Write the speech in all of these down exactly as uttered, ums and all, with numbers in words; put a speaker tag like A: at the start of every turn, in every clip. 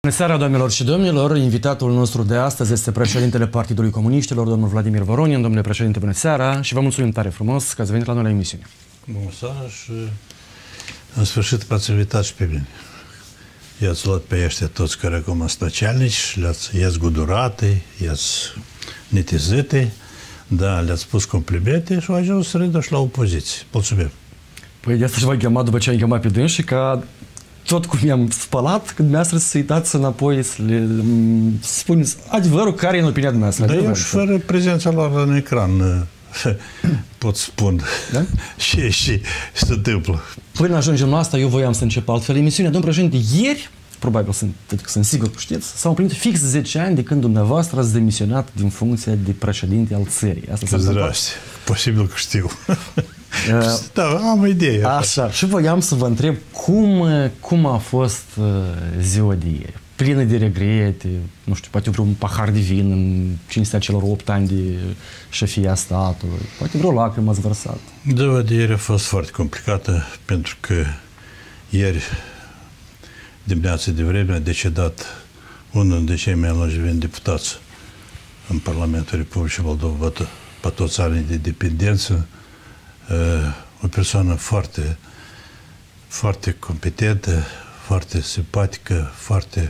A: Bună seara, doamnelor și domnilor! Invitatul nostru de astăzi este președintele Partidului Comuniștilor, domnul Vladimir Voronin. Domnule președinte, bună seara și vă mulțumim tare frumos că ați venit la noi la emisiune.
B: Bună seara și în sfârșit v-ați invitat și pe mine. I-ați luat pe ăștia toți care acum sunt начальnici, i-ați gudurate, i-ați netizite, da, le-ați pus complimente și au ajuns să râdă și la opoziție. Mulțumim!
A: Păi de asta și v-am chemat după ce am chemat pe dânsii, ca tot cum i-am spălat, când dumneavoastră să uitați înapoi, să le spuneți adevărul care e în opinia dumneavoastră.
B: Dar eu și fără prezența lor în ecran pot spun da? și, și se întâmplă.
A: Până ajungem la asta, eu voiam să încep altfel emisiunea. Domnul președinte, ieri, probabil sunt, sunt sigur că știți, s-au împlinit fix zece ani de când dumneavoastră ați demisionat din funcția de președinte al țării. Asta
B: Zdraște, posibil că știu. Da, am o idee.
A: Așa, și voiam să vă întreb cum, cum a fost ziua de ieri. Plină de regrete, nu știu, poate vreun pahar de vin în cinstea celor opt ani de șefia statului, poate vreo lacrimă ați vărsat.
B: Ziua de ieri a fost foarte complicată, pentru că ieri dimineața de vreme a decedat unul dintre cei mai longeveni deputați în Parlamentul Republicii Moldova, pe toți anii de dependență, o persoană foarte, foarte competentă, foarte simpatică, foarte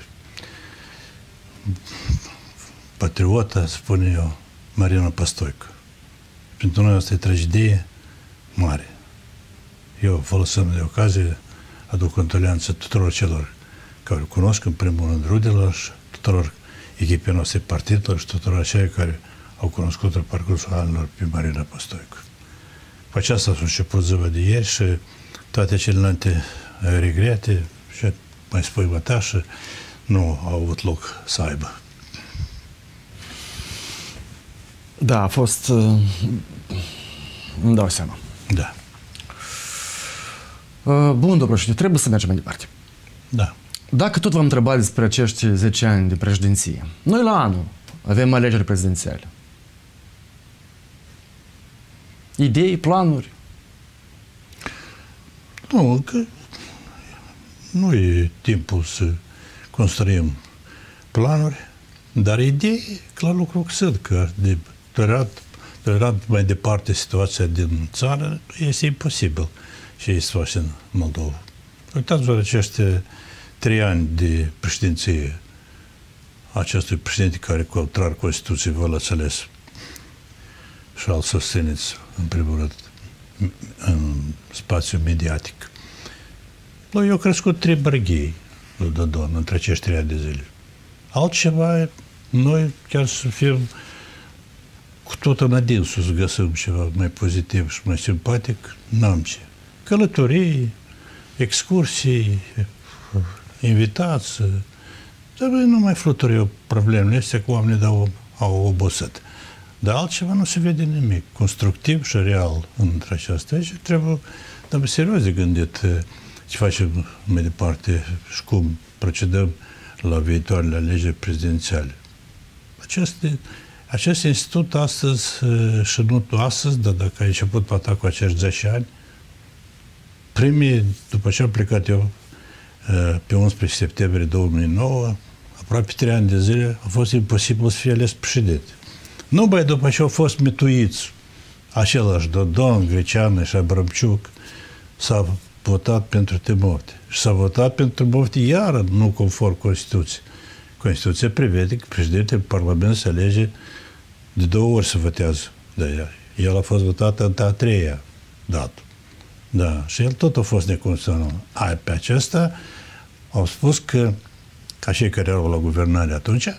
B: patriotă, spune eu, Marina Pastoică. Pentru noi asta e tragedie mare. Eu, folosind de ocazie, aduc condoleanțe tuturor celor care o cunosc, în primul rând rudelor și tuturor echipei noastre partidului și tuturor aceia care au cunoscut în parcursul anilor pe Marina Pastoică. Cu aceasta s-a început ziua de ieri și toate celelalte regrete și mai spăimăta și nu au avut loc să aibă.
A: Da, a fost... îmi dau seama.
B: Da.
A: Bun, domnul președinte, trebuie să mergem mai departe.
B: Da.
A: Dacă tot v-am întrebat despre acești zece ani de președinție, noi la anul avem alegeri prezidențiale. Idei, planuri?
B: Nu, încă nu e timpul să construim planuri, dar idei, clar lucru că sunt, că de tolerat, tolerat mai departe situația din țară este imposibil și este face în Moldova. Uitați-vă acești trei ani de președinție acestui președinte care, contrar Constituției, vă l-ați ales și al susțineți, în primul rând, în spațiul mediatic. Noi eu crescut trei bărghei lui Dodon între acești trei ani de zile. Altceva, noi chiar să fim cu tot în adinsul, să găsim ceva mai pozitiv și mai simpatic, n-am ce. Călătorii, excursii, invitați, dar nu mai flutură eu problemele astea cu oamenii au, au obosit. Dar altceva nu se vede nimic constructiv și real între aceasta. Și trebuie, trebuie serios de gândit ce facem mai departe și cum procedăm la viitoarele alegeri prezidențiale. Acest, acest institut astăzi, și nu astăzi, dar dacă ai început pe atac cu acești zece ani, primii, după ce am plecat eu pe unsprezece septembrie două mii nouă, aproape trei ani de zile, a fost imposibil să fie ales președinte. Numai după ce au fost mituiți același Dodon, Greceană și Abramciuc, s-a votat pentru Timofte. Și s-a votat pentru Timofte iară, nu conform Constituției. Constituția prevede că președintele Parlament se alege de două ori să votează. De el a fost votat în a treia dată. Da. Și el tot a fost neconstituțional. Ai, pe acesta au spus că, ca cei care erau la guvernare atunci,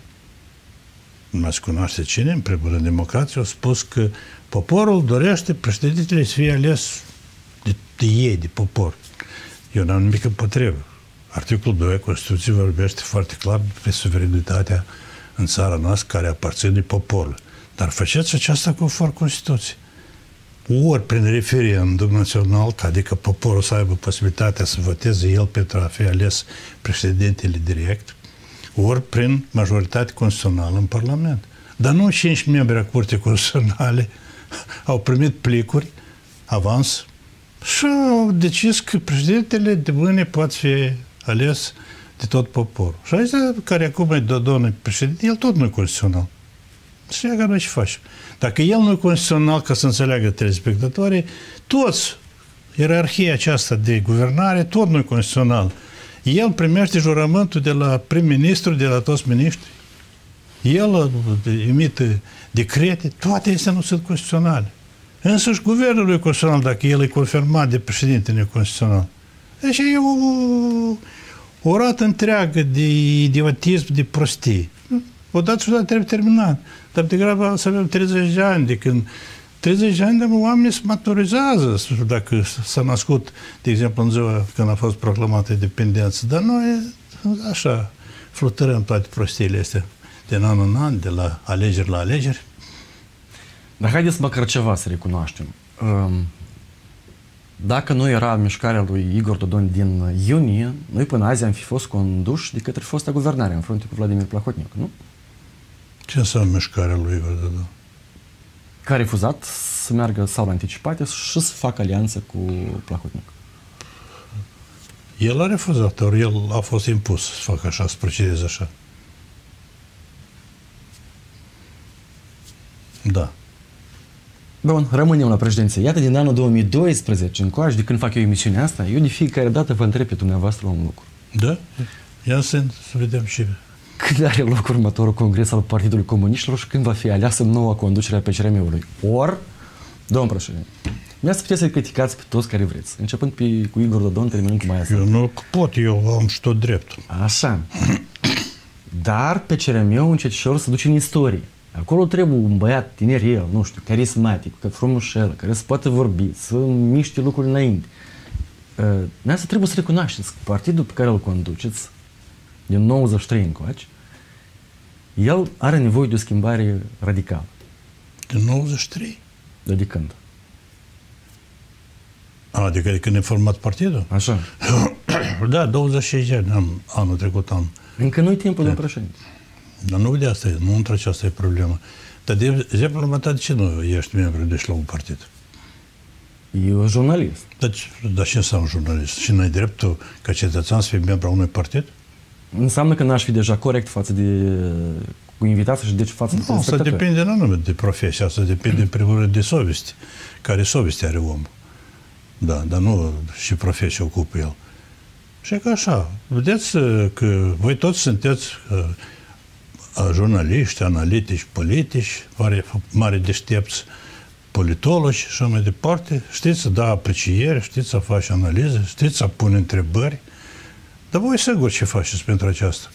B: nu mai se cunoaște cine, în primul rând democrație, au spus că poporul dorește președintele să fie ales de, de ei, de popor. Eu n-am nimic împotrivă. Articolul doi Constituției vorbește foarte clar despre suveranitatea în țara noastră care aparține poporului. Dar faceți aceasta conform Constituției. Ori prin referendum național, adică poporul să aibă posibilitatea să voteze el pentru a fi ales președintele direct, ori prin majoritate constituțională în Parlament. Dar nu cinci membri a Curții Constituționale au primit plicuri, avans, și au decis că președintele de mâine poate fi ales de tot poporul. Și aici, care acum e domnul președinte, el tot nu e constituțional. Și ea noi ce facem? Dacă el nu e constituțional, ca să înțeleagă telespectatorii, toți, ierarhia aceasta de guvernare, tot nu e constituțional. El primește jurământul de la prim-ministru, de la toți miniștri. El emite decrete, toate astea nu sunt constituționale. Însăși guvernul e constituțional dacă el e confirmat de președinte neconstituțional. Deci e o, o rată întreagă de idiotism, de prostie. Odată și odată trebuie terminat. Dar de grabă să avem treizeci de ani, de când treizeci de ani de oamenii se maturizează, dacă s-a născut, de exemplu, în ziua când a fost proclamată independență. Dar noi așa flutărăm toate prostiile astea din an în an, de la alegeri la alegeri.
A: Dar haideți măcar ceva să recunoaștem. Dacă nu era mișcarea lui Igor Dodon din iunie, noi până azi am fi fost conduși de către fosta guvernare în frunte cu Vladimir Plahotniuc, nu?
B: Ce înseamnă mișcarea lui Igor Dodon?
A: Că a refuzat să meargă sau la anticipate și să facă alianță cu Plahotniuc.
B: El a refuzat, ori el a fost impus să facă așa, să procedeze așa. Da.
A: Bun, rămânem la președinție. Iată, din anul două mii doisprezece încoace, de când fac eu emisiunea asta, eu de fiecare dată vă întreb pe dumneavoastră un lucru.
B: Da? Ia să, să vedem și...
A: Când are loc următorul congres al Partidului Comuniștilor și când va fi aleasă noua conducere a P C R M-ului? Or, domnul președinte, mi-a să puteți să criticați pe toți care vreți, începând pe, cu Igor Dodon, terminând cu Maia Sandu.
B: Eu nu pot, eu am și tot dreptul.
A: Așa. Dar P C R M-ul încetșor se duce în istorie. Acolo trebuie un băiat tinerel, nu știu, carismatic, frumușel, care să poată vorbi, să miște lucruri înainte. Uh, asta trebuie să recunoașteți că partidul pe care îl conduceți, din nouăzeci și trei încoace, el are nevoie de o schimbare radicală.
B: Din nouăzeci și trei?
A: De când?
B: A, adică de când e format partidul?
A: Așa.
B: Da, douăzeci și șase de ani am, anul trecut am.
A: Încă nu-i timpul, domnul președinte.
B: Dar nu de asta e, nu între aceasta e problema. Dar de exemplu, următoare, de ce nu ești membru de la un partid?
A: Eu jurnalist.
B: Dar, dar ce înseamnă jurnalist? Și n-ai dreptul ca cetățean să fii membru a unui partid?
A: Înseamnă că n-aș fi deja corect față de cu invitații și deci față de
B: nu, asta depinde nu numai de profesie, asta depinde în primul rând de совесть. Care совесть are omul. Da, dar nu și profesie ocupă el. Și că așa, vedeți că voi toți sunteți uh, jurnaliști, analitici, politici, mari, mari deștepți, politologi și așa mai departe, știți să da apreciere, știți să faci analize, știți să pune întrebări, dar voi sigur ce faceți pentru aceasta.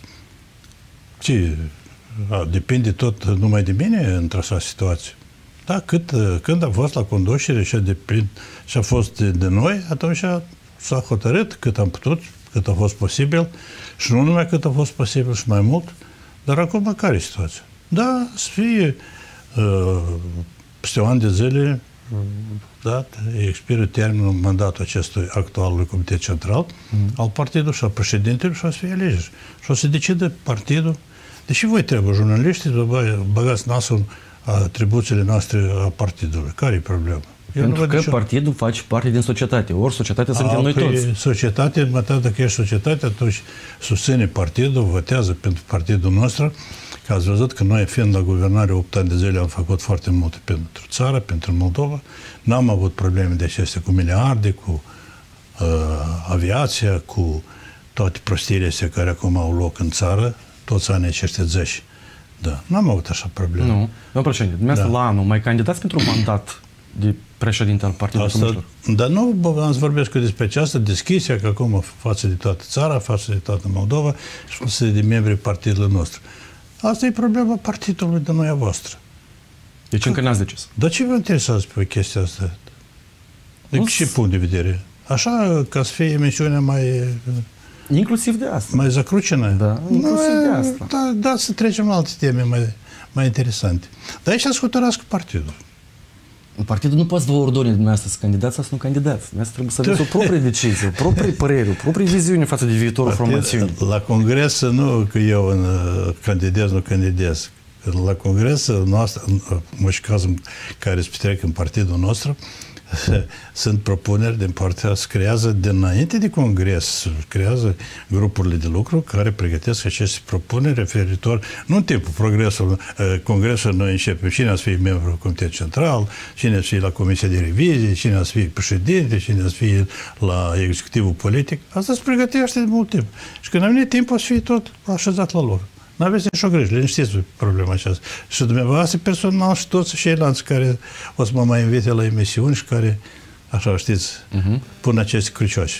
B: Ce? A, depinde tot numai de mine într-o așa situație. Da, cât, când am fost la conducere și a, depind, și a fost de, de noi, atunci s-a hotărât cât am putut, cât a fost posibil și nu numai cât a fost posibil și mai mult, dar acum care e situația? Da, să fie uh, peste un an de zile, da, expiră termenul mandatul acestui actualului Comitet Central mm. al partidului și al președintelui și o să fie alegeri. Și o să decide partidul. Deși voi trebuie, jurnaliștii, să băgați nasul atribuțiile noastre a partidului. Care e problema? Eu
A: Pentru că partidul face parte din societate. Ori societatea suntem noi toți.
B: Societatea, măcar dacă ești societate, atunci susține partidul, votează pentru partidul nostru. Că ați văzut că noi, fiind la guvernare opt ani de zile, am făcut foarte multe pentru țară, pentru Moldova. N-am avut probleme de acestea cu miliarde, cu uh, aviația, cu toate prostiile astea care acum au loc în țară, toți anii aceștia zeci. Da, n-am avut așa probleme.
A: Nu. Domnul președinte, dumneavoastră da. La anul mai candidați pentru un mandat de președinte al Partidului Comuniștilor?
B: Dar nu am să vorbesc despre această deschisia, că acum față de toată țara, față de toată Moldova și față de membrii partidului nostru. Asta e problema partidului de noi a voastră.
A: Deci încă n-ați decis.
B: Dar ce vă interesează pe chestia asta? De nu ce punct de vedere? Așa, ca să fie emisiunea mai...
A: Inclusiv de asta.
B: Mai zacrucină?
A: Da, inclusiv de asta.
B: Da, da, să trecem la alte teme mai, mai interesante. Dar aici să hotărască partidul.
A: Partidul nu poate să vă ordone dumneavoastră să candidați sau să nu candidați. Dumneavoastră trebuie să aveți o proprie decizie, o proprie părere, o proprie viziune față de viitorul formațiunii.
B: La congres, nu că eu în, candidez, nu candidez. La congres noastră, în cazul care se petrec în partidul nostru, sunt propuneri din partea, se creează dinainte de congres, creează grupurile de lucru care pregătesc aceste propuneri referitor, nu în timpul progresul, congresul noi începem, cine a să fie membru Comitetului Central, cine a să fie la Comisia de Revizie, cine a să fie președinte, cine a să fie la executivul politic. Asta se pregătește de mult timp. Și când a venit timpul, o să fie tot așezat la loc. Nu aveți nicio grijă, liniștiți problema aceasta. Și dumneavoastră personal și toți ceilalți care o să mă mai invite la emisiuni și care, așa știți, uh-huh. pun aceste crucioși.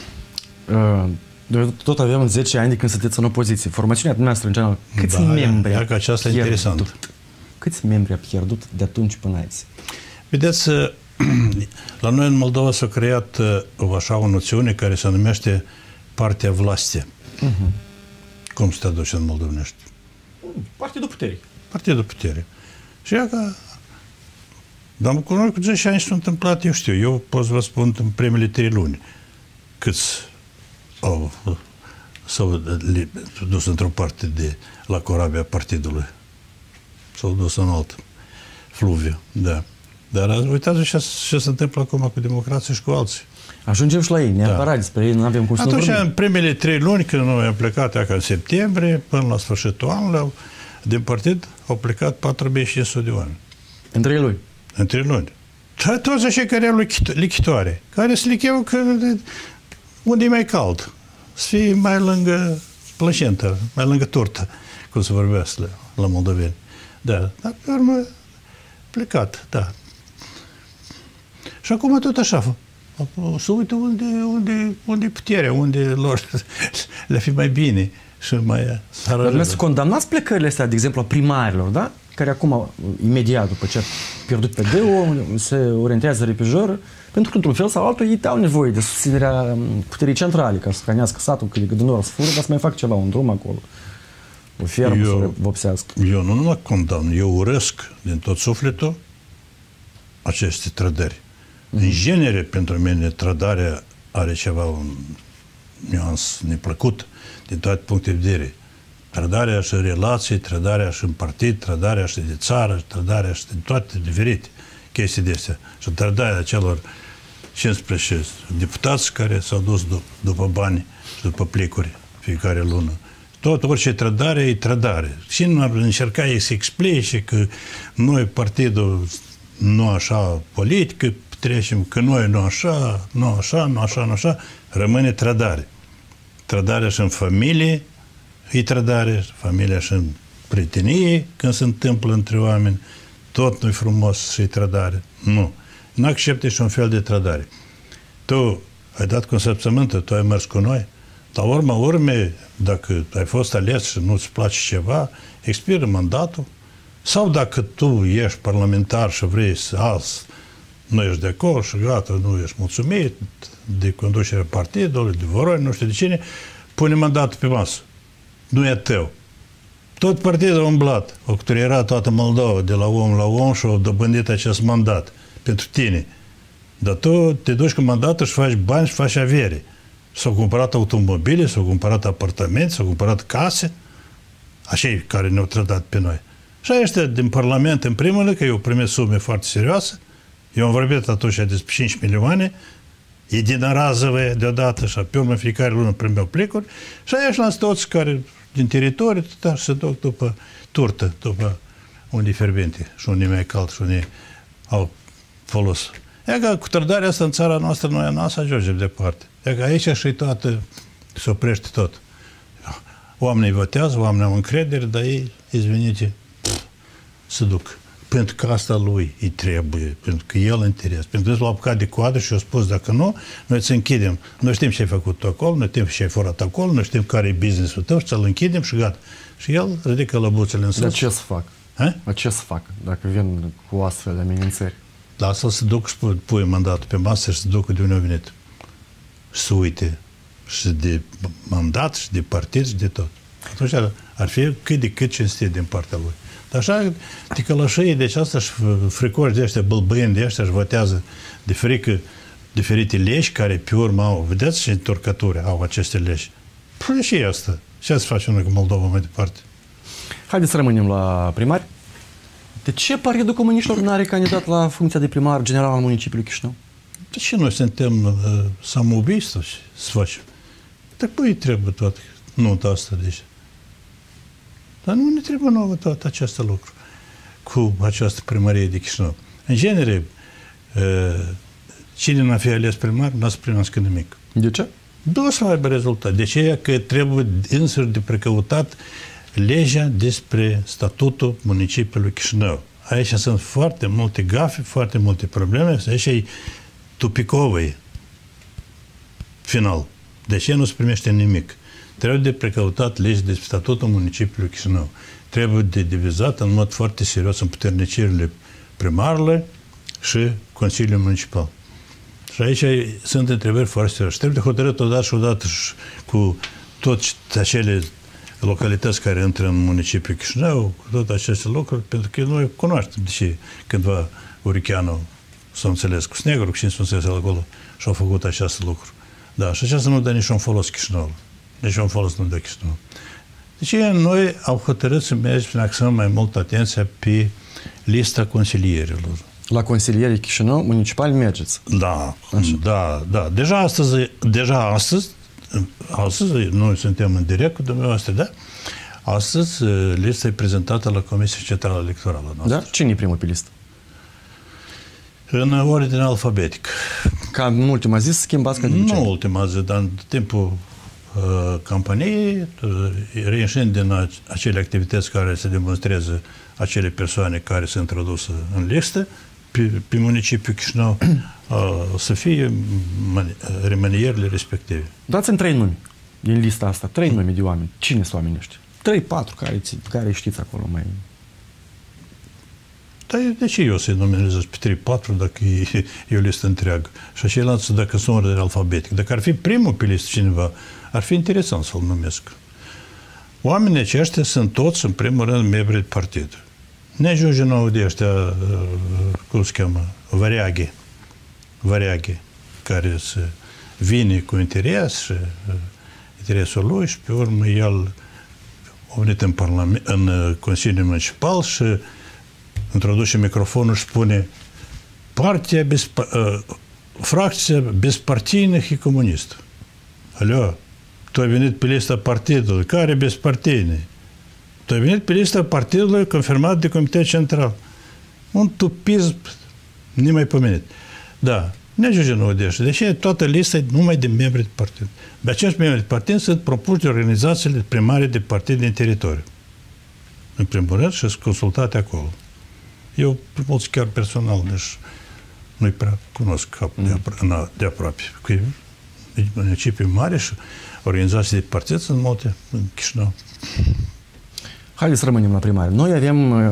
A: Uh, tot avem zece ani de când sunteți în opoziție. Formațiunea dumneavoastră, în general, câți
B: da,
A: membri
B: ia, ia că aceasta e interesant.
A: Câți membri a pierdut de atunci până aici?
B: Vedeți, la noi în Moldova s-a creat așa o noțiune care se numește partea vlastie. Uh-huh. Cum se traduce în moldovenești?
A: Partidul Puterii.
B: Partidul Puterii. Și ea că... Dar cu noi cu zece ani s-a întâmplat, eu știu, eu pot să vă spun în primele trei luni câți au s-au dus într-o parte de la corabia partidului. S-au dus în altă fluviu, da. Dar uitați ce, ce se întâmplă acum cu democrația și cu alții.
A: Ajungem și la ei, neapărat, da. Despre ei nu avem cum să
B: Atunci,
A: vorbim.
B: în primele trei luni, când noi am plecat ca în septembrie, până la sfârșitul anului, din partid au plecat patru mii cinci sute de oameni.
A: În trei luni?
B: În trei luni. Toți așa care au lichitoare, care se licheau că unde e mai cald, să fie mai lângă plăcentă, mai lângă turtă, cum se vorbește la, la moldoveni. Da, dar pe urmă plecat, da. Și acum tot așa, să uită unde, unde, unde e puterea, unde lor le fi mai bine și mai
A: Dar să condamnați plecările astea, de exemplu, a primarilor, da? Care acum, imediat după ce a pierdut P D-ul, se orientează repejor, pentru că, într-un fel sau altul, ei au nevoie de susținerea puterii centrale, ca să hrănească satul, că de nord să fură, dar să mai fac ceva, un drum acolo, o fermă eu, să vopsească.
B: Eu nu numai condamn, eu urăsc din tot sufletul aceste trădări. Mm-hmm. În genere, pentru mine, trădarea are ceva, un nuans neplăcut din toate punctele de vedere. Trădarea și în relații, trădarea și în partid, trădarea și de țară, trădarea și din toate diferite chestii de astea. Și trădarea celor cincisprezece deputați care s-au dus dup- după bani și după plicuri fiecare lună. Tot, orice trădare e trădare. Și nu ar încerca ei să explice că noi, partidul, nu așa politică, trecem că noi nu așa, nu așa, nu așa, nu așa, rămâne trădare. Trădarea și în familie e trădare, familia și în prietenie, când se întâmplă între oameni, tot nu-i frumos și e trădare. Nu. Nu accepte și un fel de trădare. Tu ai dat consăpțământă, tu ai mers cu noi, la urma urmei, dacă ai fost ales și nu-ți place ceva, expiră mandatul, sau dacă tu ești parlamentar și vrei să azi nu ești de acord și gata, nu ești mulțumit de conducerea partidului, de voroi, nu știu de cine, pune mandatul pe masă. Nu e tău. Tot partidul a umblat, o era toată Moldova, de la om la om și au dobândit acest mandat pentru tine. Dar tu te duci cu mandatul și faci bani și faci avere. S-au cumpărat automobile, s-au cumpărat apartamente, s-au cumpărat case, acei care ne-au trădat pe noi. Și ăștia din Parlament, în primul rând, că eu primesc sume foarte serioase. Eu am vorbit atunci despre cinci milioane, единоразовые deodată și pe urmă fiecare lună primeau plecuri și aia și lansă toți care din teritoriu da, se duc după turtă, după unde e fierbinte și unde e mai cald și unde au folos. E că cu trădarea asta în țara noastră noi nu o să ajungem departe. E că aici și toată se oprește tot. Oamenii votează, oamenii au încredere, dar ei, izvinite, se duc. Pentru că asta lui îi trebuie, pentru că el interes. Pentru că l-a apucat de coadă și a spus, dacă nu, noi îți închidem. Noi știm ce ai făcut tu acolo, noi știm ce ai furat acolo, noi știm care e business-ul tău și să-l închidem și gata. Și el ridică lăbuțele în sus.
A: Dar ce să fac?
B: Ha?
A: Dar ce să fac dacă vin cu astfel de amenințări?
B: Da, să se duc și pui mandatul pe masă și se ducă de unde a venit. Și să uite și de mandat, și de partid, și de tot. Atunci ar, ar fi cât de cât cinstit din partea lui. Dar așa, ticălășii, deci asta și fricoși de ăștia, bălbâieni de ăștia, își votează de frică diferite legi care pe urmă au, vedeți ce întorcături au aceste legi. Păi și asta. Ce să facem noi cu Moldova mai departe?
A: Haideți să rămânem la primari. De ce Partidul Comuniștilor nu are candidat la funcția de primar general al municipiului Chișinău?
B: De ce noi suntem uh, samoubiști să facem? Dar păi trebuie toată nota asta, deci. Dar nu ne trebuie nouă toată această lucru cu această primărie de Chișinău. În genere, uh, cine n-a fi ales primar, n-a să primească nimic.
A: De ce?
B: Da, o să aibă rezultat. De ce? Că trebuie însăși de precăutat legea despre statutul municipiului Chișinău. Aici sunt foarte multe gafe, foarte multe probleme, aici e tupicovă final. De ce nu se primește nimic? Trebuie de precăutat legea despre statutul municipiului Chișinău. Trebuie de divizat în mod foarte serios în puternicirile primarului și Consiliul Municipal. Și aici sunt întrebări foarte serioase. Trebuie de hotărât odată și odată și cu toate acele localități care intră în municipiul Chișinău, cu toate aceste lucruri, pentru că noi cunoaștem de ce cândva Uricheanu s-a înțeles cu Snegru, cu cine s-a înțeles acolo și au făcut acest lucru. Da, și aceasta nu dă niciun folos Chișinău. Niciun folos nu dă Chișinău. Deci noi am hotărât să mergem să axăm mai mult atenția pe lista consilierilor.
A: La consilierii Chișinău municipali mergeți?
B: Da, așa. da, da. Deja astăzi, deja astăzi, astăzi, noi suntem în direct cu dumneavoastră, da? Astăzi lista e prezentată la Comisia Centrală Electorală noastră.
A: Da? Cine e primul pe listă?
B: În ordine alfabetică.
A: Ca în ultima zi să schimbați ca de obicei?
B: Nu ultima zi, dar în timpul uh, campaniei, uh, reieșind din acele activități care se demonstrează acele persoane care se introdusă în listă, pe, pe municipiul Chișinău, uh, să fie remanierele respective.
A: Dați-mi trei nume din lista asta, trei nume de oameni. Cine sunt oamenii ăștia? Trei, patru, care, care știți acolo mai...
B: Dar de ce eu să-i nominalizez pe trei patru dacă e, e o listă întreagă? Și ceilalți dacă sunt în ordine alfabetic. Dacă ar fi primul pe listă cineva, ar fi interesant să-l numesc. Oamenii aceștia sunt toți, în primul rând, membri de partid. Ne ajunge nouă de ăștia, cum se cheamă, variaghe. Variaghe, care se vine cu interes și interesul lui și pe urmă el a venit în, parlament, în Consiliul Municipal și introduce microfonul și spune partia bez, uh, fracția bezpartijnă și comunistă. Aleo, tu ai venit pe lista partidului. Care bezpartijnă? Tu ai venit pe lista partidului confirmat de Comitetul Central. Un tupism nemaipomenit. Da, ne ajunge nouă de așa. Deci toată lista e numai de membri de partid. De acești membri de partid sunt propuși de organizațiile primare de partid din teritoriu. În primul rând și sunt consultate acolo. Eu, mulți chiar personal, deci nu-i prea cunosc capul mm. de, apro de aproape. Că e municipii mari și organizații de partid sunt multe în Chișinău.
A: Haideți să rămânem la primare. Noi avem uh,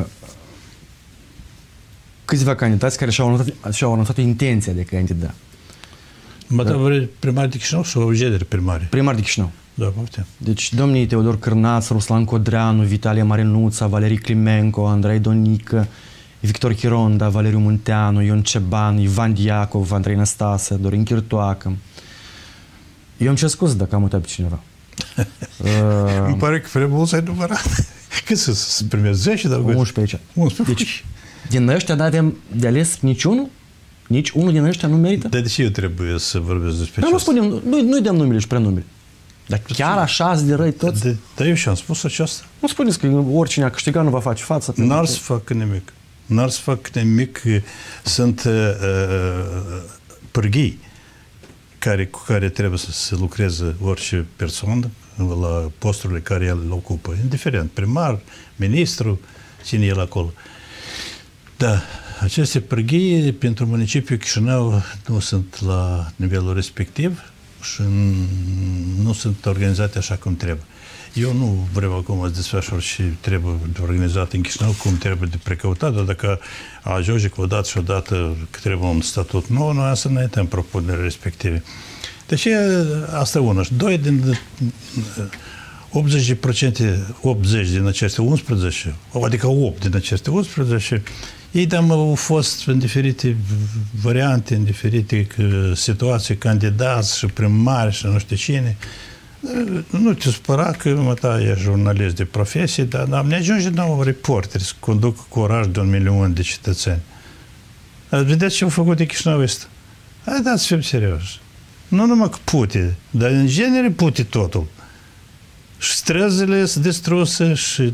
A: câțiva candidați care și-au anunțat, și-au anunțat intenția de candida.
B: Mă da. Vrei primar de Chișinău sau genere primare?
A: Primar de Chișinău.
B: Da, poftim.
A: Deci domnii Teodor Cârnaț, Ruslan Codreanu, Vitalie Marinuța, Valerii Climenco, Andrei Donică, Victor Chironda, Valeriu Munteanu, Ion Ceban, Ivan Diacov, Andrei Năstase, Dorin Chirtoacă. Eu îmi cer scuze dacă am uitat pe cineva. uh,
B: Îmi pare că prea mult ai numărat. Cât să, să primești zece? Dar
A: unsprezece. unsprezece. Deci, din ăștia n-avem de ales niciunul? Nici unul din ăștia nu merită?
B: Dar de ce eu trebuie să vorbesc despre
A: asta? Nu spunem, nu, nu-i dăm numele și prenumele. Dar chiar așa de răi toți?
B: Dar eu și-am spus aceasta.
A: Nu spuneți că oricine a câștigat nu va face față.
B: N-ar să facă nimic. N-ar să facă nimic. Sunt uh, pârghii care, cu care trebuie să se lucreze orice persoană la posturile care el le ocupă. Indiferent, primar, ministru, cine e el acolo. Da, aceste pârghii pentru municipiul Chișinău nu sunt la nivelul respectiv și nu sunt organizate așa cum trebuie. Eu nu vreau acum să desfășor și trebuie organizat în Chișinău cum trebuie de precăutat, dar dacă ajunge cu o dată și o dată că trebuie un statut nou, noi să înaintăm propunerile respective. Deci asta e una. Și doi din optzeci la sută, optzeci din aceste unsprezece, adică opt din aceste unsprezece, ei au fost în diferite variante, în diferite situații, candidați și primari și nu știu cine. Nu te supăra că mă, ta, e jurnalist de profesie, dar, dar ne ajunge nou reporteri să conducă cu oraș de un milion de cetățeni. Vedeți ce au făcut de Chișinău ăsta? Hai, dați să fim serioși. Nu numai că pute, dar în genere pute totul. Și străzile sunt distruse, și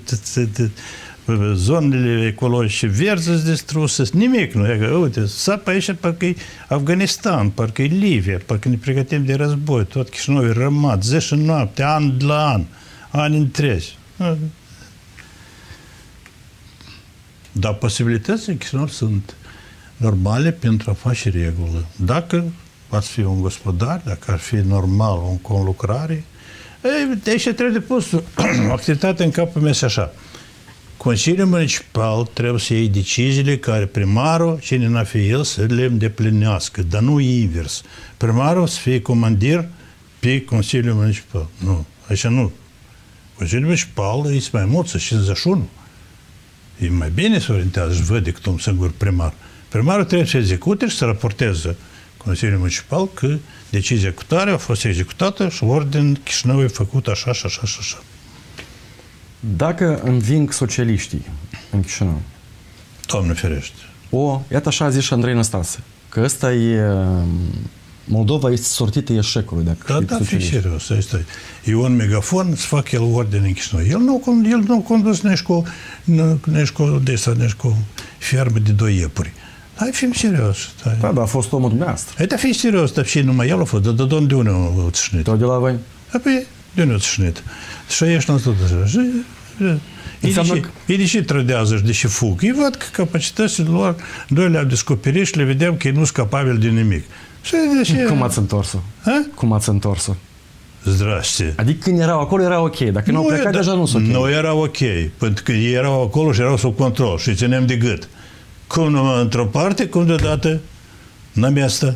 B: zonele ecologice verzi sunt distruse, nimic nu e. Uite, s-a pe aici, parcă e Afganistan, parcă e Libia, parcă ne pregătim de război, tot Chișinău e rămat, zi și noapte, an la an, ani întregi. Dar posibilitățile Chișinău sunt normale pentru a face regulă. Dacă ați fi un gospodar, dacă ar fi normal o conlucrare, ei, aici trebuie pus activitatea în capul meu așa. Consiliul Municipal trebuie să iei deciziile care primarul, cine n-a fi el, să le îndeplinească, dar nu invers. Primarul să fie comandir pe Consiliul Municipal. Nu, așa nu. Consiliul Municipal e mai mult, să cincizeci și unu. E mai bine să orientează și văd decât un singur primar. Primarul trebuie să execute și să raporteze Consiliul Municipal că decizia executare a fost executată și ordin Chișinău e făcut așa și așa și așa.
A: Dacă înving socialiștii în Chișinău,
B: Doamne ferește.
A: o, iată așa a zis și Andrei Năstase, că ăsta e, Moldova este sortită eșecului, dacă
B: Da, da, fi serios, asta e. E un megafon să fac el ordine în Chișinău. El nu, el nu condus nici cu, nici cu, desa, nici cu fermă de doi iepuri. Hai, fim serios.
A: Da, da, a fost omul dumneavoastră.
B: Hai, da, fi serios, dar și numai el a fost, dar de unde a țâșnit?
A: Tot de la voi?
B: Apoi, de unde a țâșnit? Și ești în tot așa. Ei de ce trădează și de ce fug? Ei văd că capacitățile lor, noi le-am descoperit și le vedem că ei nu sunt capabili de nimic.
A: Cum ați întors-o? Cum ați întors-o?
B: Zdraște.
A: Adică când erau acolo era ok, dacă nu au plecat deja nu sunt ok.
B: Nu era ok, pentru că ei erau acolo și erau sub control și îi țineam de gât. Cum numai într-o parte, cum deodată, na место.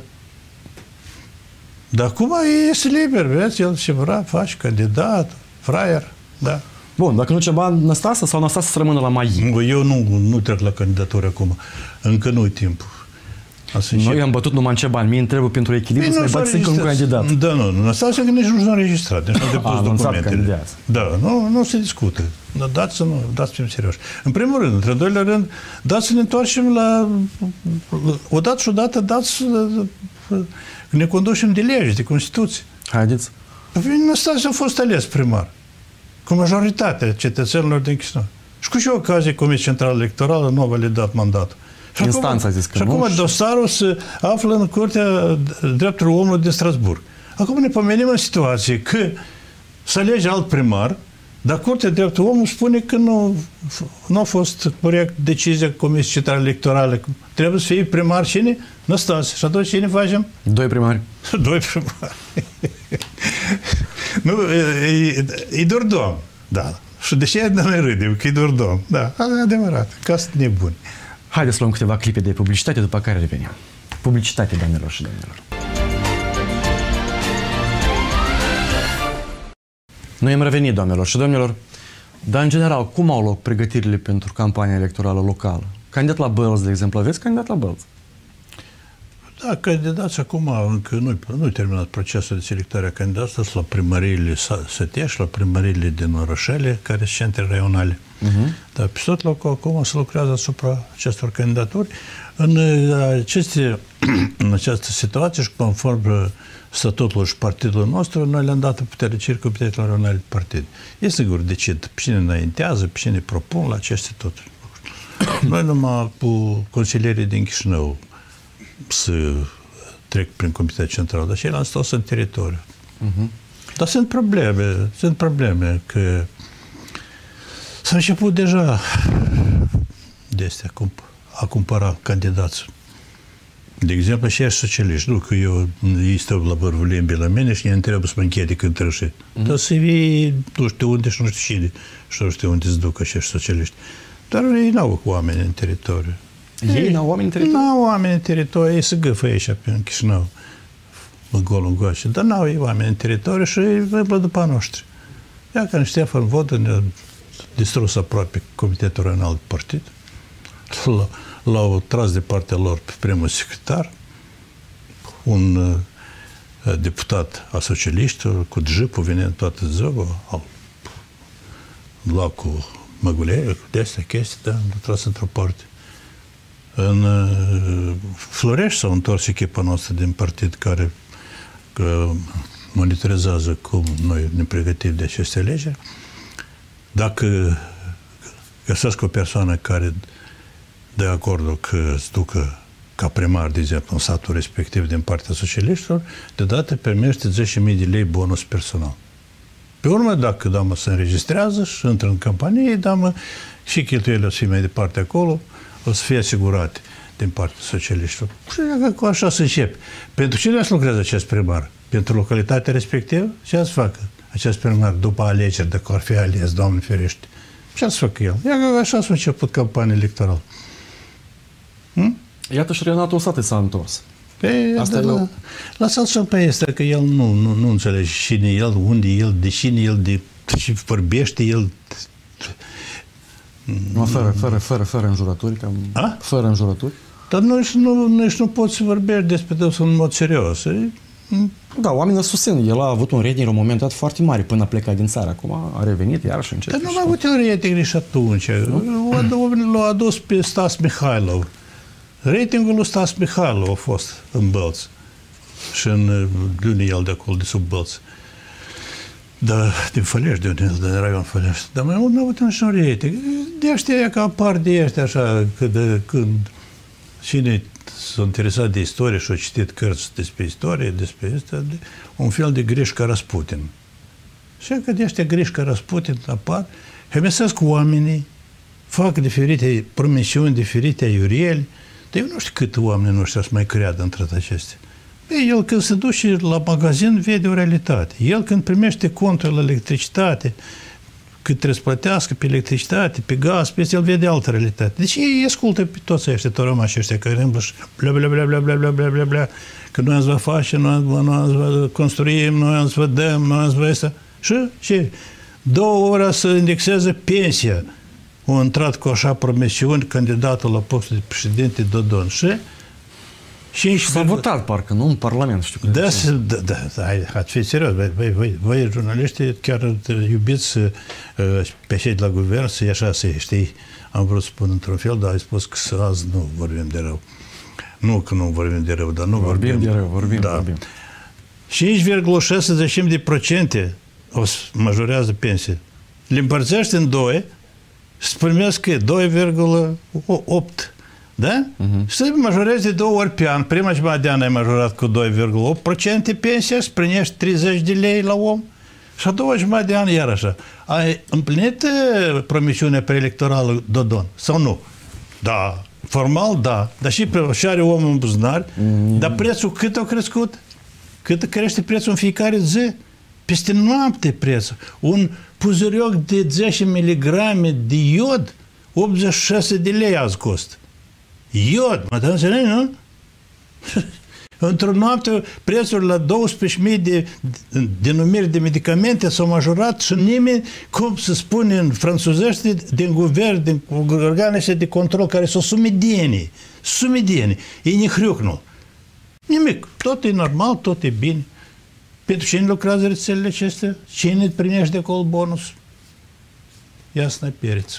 B: Dar acum este liber, vezi, el ce vrea, face candidat, fraier, da.
A: Bun, dacă nu ceva Năstase sau Năstase să rămână la mai.
B: Eu nu, nu trec la candidatură acum, încă nu-i timpul.
A: Noi am bătut numai în ce bani, mie îmi trebuie pentru echilibru să mai bat încă un candidat.
B: Da, nu, Năstase că nici nu s-a înregistrat, nici nu depus documentele. Da, nu, nu se discută. Dar dați-să nu, dați-mi serioși. În primul rând, între doilea rând, dați să ne întoarcem la... Odată și odată dați ne conducem de lege, de Constituție.
A: Haideți.
B: Năstase a fost ales primar, cu majoritatea cetățenilor din Chișinău. Și cu ce ocazie Comisia Centrală Electorală nu a validat mandatul.
A: Instanța a zis că
B: nu. Și acum dosarul se află în Curtea Drepturilor Omului din Strasburg. Acum ne pomenim în situație că să alege alt primar, dar Curtea Drepturilor Omului spune că nu, nu a fost corect decizia Comisiei Centrale Electorale. Trebuie să fie primar cine? Năstase. Și atunci cine facem?
A: Doi primari.
B: Doi primari. Nu, e, e doar domn. Da. Și de ce noi râdem? Că e doar domn. Da, adevărat. Ca sunt nebuni.
A: Haideți să luăm câteva clipe de publicitate, după care revenim. Publicitate, doamnelor și domnilor. Noi am revenit, doamnelor și domnilor, dar în general, cum au loc pregătirile pentru campania electorală locală? Candidat la Bălți, de exemplu, aveți candidat la Bălți?
B: Da, candidați acum încă nu nu terminat procesul de selectare a candidaților la primăriile sătești, la primăriile din orășele, care sunt centre raionale. Uh-huh. Dar pe tot locul acum se lucrează asupra acestor candidaturi. În, aceste, în această situație și conform statutului și partidului nostru, noi le-am dat putere circul puterilor raionale de partid. E sigur, decid pe cine înaintează, pe cine propun la aceste tot. Noi numai cu consilierii din Chișinău să trec prin Comitetul Central, dar ceilalți stau în teritoriu. Uh-huh. Dar sunt probleme, sunt probleme că s-a început deja de astea a cumpăra candidați. De exemplu, și ești socialiști. Nu că eu, ei stau la vârful limbii la mine și ei întreabă să mă închede când trășe. Uh-huh. Dar să vii nu știu unde și nu știu cine și nu știu unde se ducă și ești socialiști. Dar ei n-au oameni în teritoriu.
A: Ei n-au oameni în teritoriu?
B: N-au oameni în teritoriu, ei se gâfă aici, pe Chișinău, în golul încoace. Dar n-au ei oameni în teritoriu și ei vă după a noștri. Ia că Ștefan Vodă ne-a distrus aproape Comitetul Raional de Partid. L-au tras de partea lor pe primul secretar, un deputat a socialiștilor, cu джипul, vine toată ziua, al lua cu măguleie, cu de-astea chestii, da, l-a tras într-o parte. În uh, Florești s-a întors echipa noastră din partid care că monitorizează cum noi ne pregătim de aceste alegeri. Dacă găsesc o persoană care dă acordul că îți ducă ca primar, de exemplu, în satul respectiv din partea socialiștilor, deodată primește zece mii de lei bonus personal. Pe urmă, dacă damă se înregistrează și intră în campanie, damă și cheltuielile o să fie mai departe acolo, o să fie asigurate din partea socialiștilor. Și așa se începe. Pentru cine să lucrează acest primar? Pentru localitatea respectivă? Ce să facă acest primar după alegeri, dacă ar fi ales, Doamne ferește? Ce să facă el? Ia, așa s-a început campania electorală. Hm?
A: Iată și Renatul Sate s-a întors.
B: Pe,
A: Asta
B: da,
A: eu...
B: Lăsați și pe este că el nu, nu, nu înțelege cine el, unde el, de cine el, de și vorbește el.
A: Nu, fără, fără, fără, fără înjurături, cam,
B: A?
A: fără înjurături.
B: Dar noi nu, noi nu poți să vorbești despre dânsul în mod serios.
A: Da, oamenii îl susțin. El a avut un rating la un moment dat foarte mare până a plecat din țară. Acum a revenit iarăși încet.
B: Dar nu a avut un rating nici atunci. L-a adus pe Stas Mihailov. Ratingul lui Stas Mihailov a fost în Bălți. Și în lunii el de acolo, de sub Bălți. Da, din Fălești, de unde din raion Fălești. Dar mai mult n-a avut niciun rating. De ăștia că apar de ăștia așa, că de, când cine s-a interesat de istorie și a citit cărți despre istorie, despre asta, de, un fel de Grișca Rasputin. Și că de ăștia Grișca Rasputin apar, hemesesc oamenii, fac diferite promisiuni, diferite aiurieli, dar eu nu știu cât oameni noștri să mai creadă între acestea. Ei, el când se duce la magazin, vede o realitate. El când primește contul la electricitate, cât trebuie să plătească pe electricitate, pe gaz, pe el vede altă realitate. Deci ei ascultă pe toți ăștia, toromași ăștia, care îmblă și bla, bla, bla, bla, bla, bla, bla, bla, bla, că noi ați vă face, noi ați vă construim, noi ați vă dăm, noi ați vă asta. Și ce? Două ore să indexeze pensia. Au intrat cu așa promisiuni candidatul la postul de președinte Dodon. Și
A: S-a votat, parcă, nu? În Parlament, știu că...
B: Da, da, da, da, ați fi serios. Voi, voi, voi, jurnaliștii, chiar iubiți uh, pe cei de la guvern să-i așa, să știi, am vrut să spun într-un fel, dar ai spus că azi nu vorbim de rău. Nu că nu vorbim de rău, dar nu vorbim...
A: Vorbim de rău, vorbim,
B: da.
A: vorbim.
B: cinci virgulă șase de procente o să majorează pensie. Le împărțește în doi și primesc doi virgulă opt. Da? Uh-huh. Și să majorezi de două ori pe an. Prima jumătate de an ai majorat cu doi virgulă opt la sută pensia și primești treizeci de lei la om. Și a doua jumătate de an iar așa. Ai împlinit promisiunea preelectorală Dodon? Sau nu? Da. Formal, da. Dar și, și are omul în buzunar. Mm. Dar prețul cât a crescut? Cât crește prețul în fiecare zi? Peste noapte prețul. Un puzurioc de zece miligrame de iod, optzeci și șase de lei azi costă. Iod, mă dă înțelegi, nu? Într-o noapte, prețul la douăsprezece mii de denumiri de medicamente s-au majorat și nimeni, cum se spune în franțuzește, din guvern, din organele de control, care sunt sumedeni, sumedeni, ei ne hriucnul. Nimic, tot e normal, tot e bine. Pentru cine lucrează rețelele acestea? Cine primește de acolo bonus? Iasna Pereț.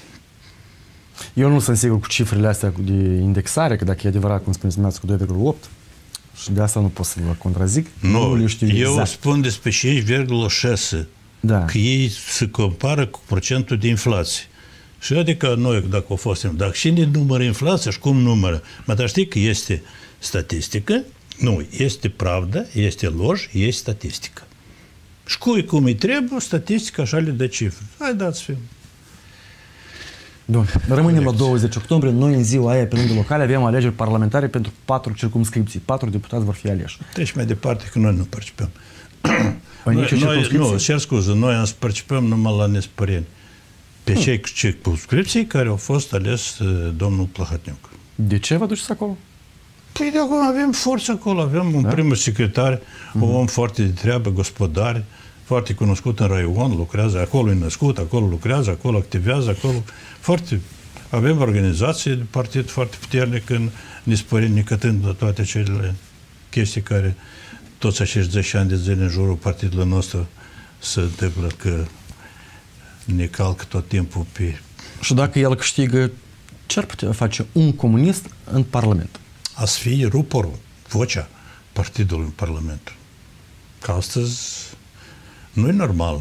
A: Eu nu sunt sigur cu cifrele astea de indexare, că dacă e adevărat, cum spuneți dumneavoastră, cu doi virgulă opt, și de asta nu pot să vă contrazic.
B: Nu,
A: nu știu exact.
B: Eu spun despre cinci virgulă șase, da. Că ei se compară cu procentul de inflație. Și adică noi, dacă au fost, dacă cine numără inflația și cum numără, mă, dar știi că este statistică, nu, este pravda, este loj, este statistică. Și cui cum îi trebuie, statistica așa le dă cifre. Hai dați film.
A: Bun. Rămânem la douăzeci octombrie. Noi în ziua aia, pe rândul locale, avem alegeri parlamentare pentru patru circumscripții. Patru deputați vor fi aleși.
B: Treci mai departe că noi nu participăm.
A: Păi
B: noi, noi, nu, cer scuze, noi participăm numai la nespăreni. Pe hmm. cei circumscripții care au fost ales uh, domnul Plahotniuc.
A: De ce vă duceți acolo?
B: Păi de acum avem forță acolo. Avem un da? primul secretar, mm-hmm. un om foarte de treabă, gospodar, foarte cunoscut în raion, lucrează, acolo e născut, acolo lucrează, acolo activează, acolo foarte... Avem organizație de partid foarte puternic în Nisporeni, necătând toate cele chestii care toți acești zece ani de zile în jurul partidului nostru se întâmplă că ne calcă tot timpul pe...
A: Și dacă el câștigă, ce ar putea face un comunist în Parlament?
B: A să fie ruporul, vocea partidului în Parlament. Că astăzi nu e normal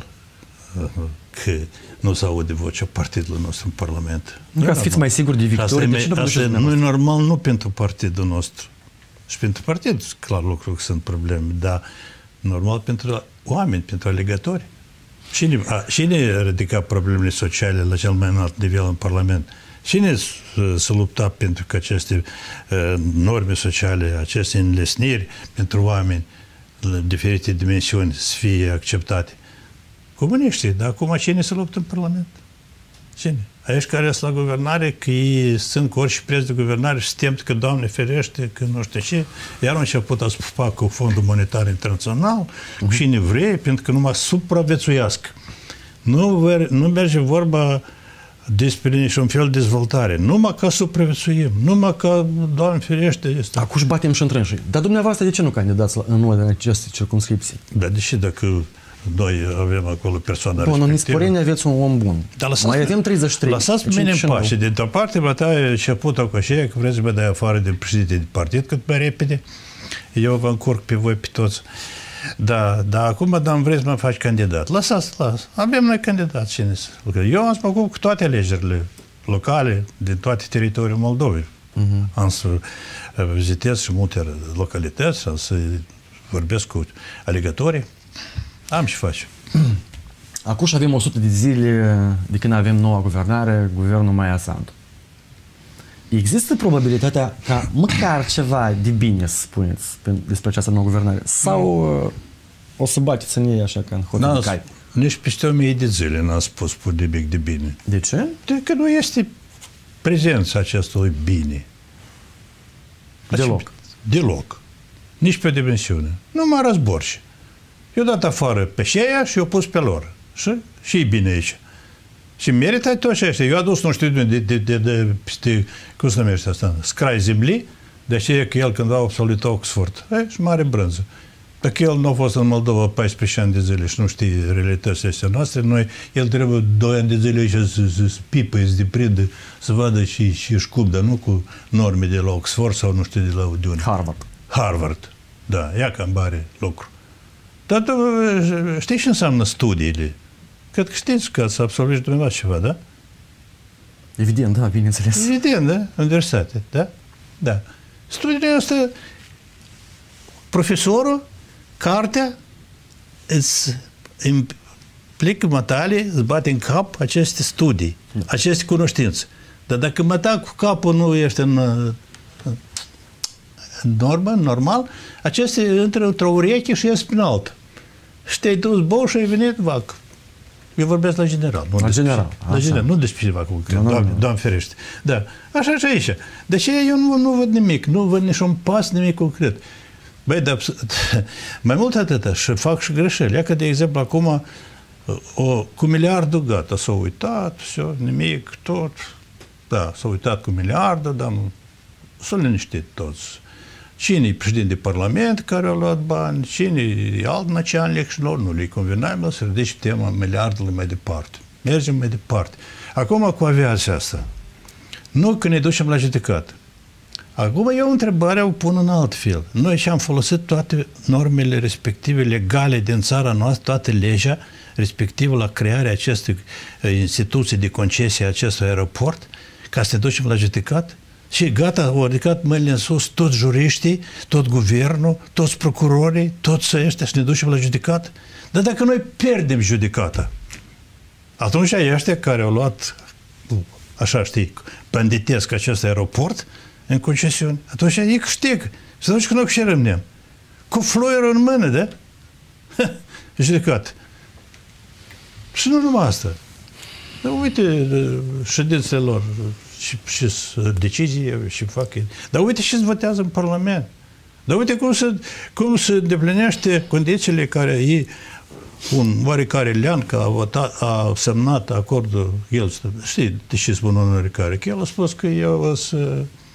B: că nu se aude vocea partidului nostru în Parlament.
A: Nu ca să fiți mai siguri de victorie, de ce nu vă duceți
B: nu e normal nu pentru partidul nostru. Și pentru partid, clar lucru că sunt probleme, dar normal pentru oameni, pentru alegători. Cine, a, cine a ridicat problemele sociale la cel mai înalt nivel în Parlament? Cine s-a luptat pentru că aceste uh, norme sociale, aceste înlesniri pentru oameni la diferite dimensiuni să fie acceptate? Comuniștii, dar acum cine se luptă în Parlament? Cine? Aici care sunt la guvernare, că ei sunt cu orice preț de guvernare și se tem că, Doamne ferește, că nu știu ce, iar au început a spupa cu Fondul Monetar Internațional, uh-huh. cu cine vrei, pentru că numai supraviețuiască. Nu, nu merge vorba despre niciun fel de dezvoltare, numai ca supraviețuim, numai ca, Doamne ferește, este.
A: Acum și batem și întrânșii. Dar dumneavoastră de ce nu candidați la, în una din aceste circumscripții?
B: Da, deși dacă noi avem acolo persoana
A: respectivă. Bun, în Nisporeni aveți un om bun. Mai avem treizeci și trei.
B: Lăsați pe mine în pace. Dintr-o parte, mă tai început-o cu aceea, că vreți să mă dai afară de președinte de partid cât mai repede. Eu vă încurc pe voi pe toți. Da, dar acum, dar vreți să mă faci candidat. Lăsați, las. Avem noi candidat. Cine să lucreze. Eu am să mă ocup cu toate alegerile locale din toate teritoriile Moldovei. Uh-huh. Am să vizitez și multe localități, am să vorbesc cu alegătorii. Am și face.
A: Acum și avem o sută de zile de când avem noua guvernare, guvernul Maia Sandu. Există probabilitatea ca măcar ceva de bine să spuneți despre această nouă guvernare? Sau no. o să bateți în ei așa ca în hotul de cai?
B: Nici peste o mie de zile n-am spus pur de mic de bine.
A: De ce?
B: De că nu este prezența acestui bine.
A: Deloc.
B: Deloc. Nici pe dimensiune. Numai războrși. Eu dat afară pe șeia și eu pus pe lor. Și, și e bine aici. Și merită toți ăștia. Eu adus, nu știu, de, de, de, de, de peste, cum se numește asta, scrai земли, de aceea că el când a absolvit Oxford, e, și mare brânză. Dacă el nu a fost în Moldova paisprezece ani de zile și nu știe realitățile astea noastre, noi, el trebuie doi ani de zile aici să, să, să pipă, să deprindă, să vadă și, și șcub, dar nu cu norme de la Oxford sau nu știu de la unde.
A: Harvard.
B: Harvard, da, ia cam mare lucru. Dar tu știi ce înseamnă studiile? Cred că știți că să absolviți dumneavoastră ceva, da?
A: Evident, da, bineînțeles.
B: Evident, da? Universitate, da? Da. Studiile astea, profesorul, cartea, îți implică matale, îți bate în cap aceste studii, da. aceste cunoștințe. Dar dacă măta cu capul nu ești în, în normă, normal, aceste intră într-o ureche și ies prin altă. Și te-ai dus bou și ai venit vac. Eu vorbesc la general.
A: La general.
B: La general, nu despre ceva concret. Doamne, Doamne ferește. Da. Așa și aici. De aceea eu nu, nu văd nimic. Nu văd niciun pas, nimic concret. Băi, dar mai mult atâta și fac și greșeli. Ia că, de exemplu, acum o, cu miliardul, gata, s-a uitat, s-a nimic, tot. Da, s-a uitat cu miliardul, dar s-au liniștit toți. Cine e președinte de Parlament care a luat bani, cine e alt naționalic și lor nu le-i convenabil să ridice tema miliardului mai departe. Mergem mai departe. Acum cu aviația asta. Nu că ne ducem la judecată. Acum eu întrebarea o pun în alt fel. Noi și-am folosit toate normele respective legale din țara noastră, toată legea respectivă la crearea acestei instituții de concesie a acestui aeroport, ca să ne ducem la judecată. Și gata, au ridicat mâinile în sus toți juriștii, tot guvernul, toți procurorii, toți ăștia și ne ducem la judecată. Dar dacă noi pierdem judecata, atunci ăștia care au luat, așa știi, banditesc acest aeroport în concesiuni, atunci ei câștigă. Și atunci când o rămânem, cu fluierul în mână, da? Judecată. Și nu numai asta. Dar uite ședințele lor, și, și decizii și fac. Dar uite ce se votează în Parlament. Dar uite cum se, cum se îndeplinește condițiile care e un oarecare lean că a, votat, a semnat acordul, el, știi de ce spun un oarecare, că el a spus că eu o să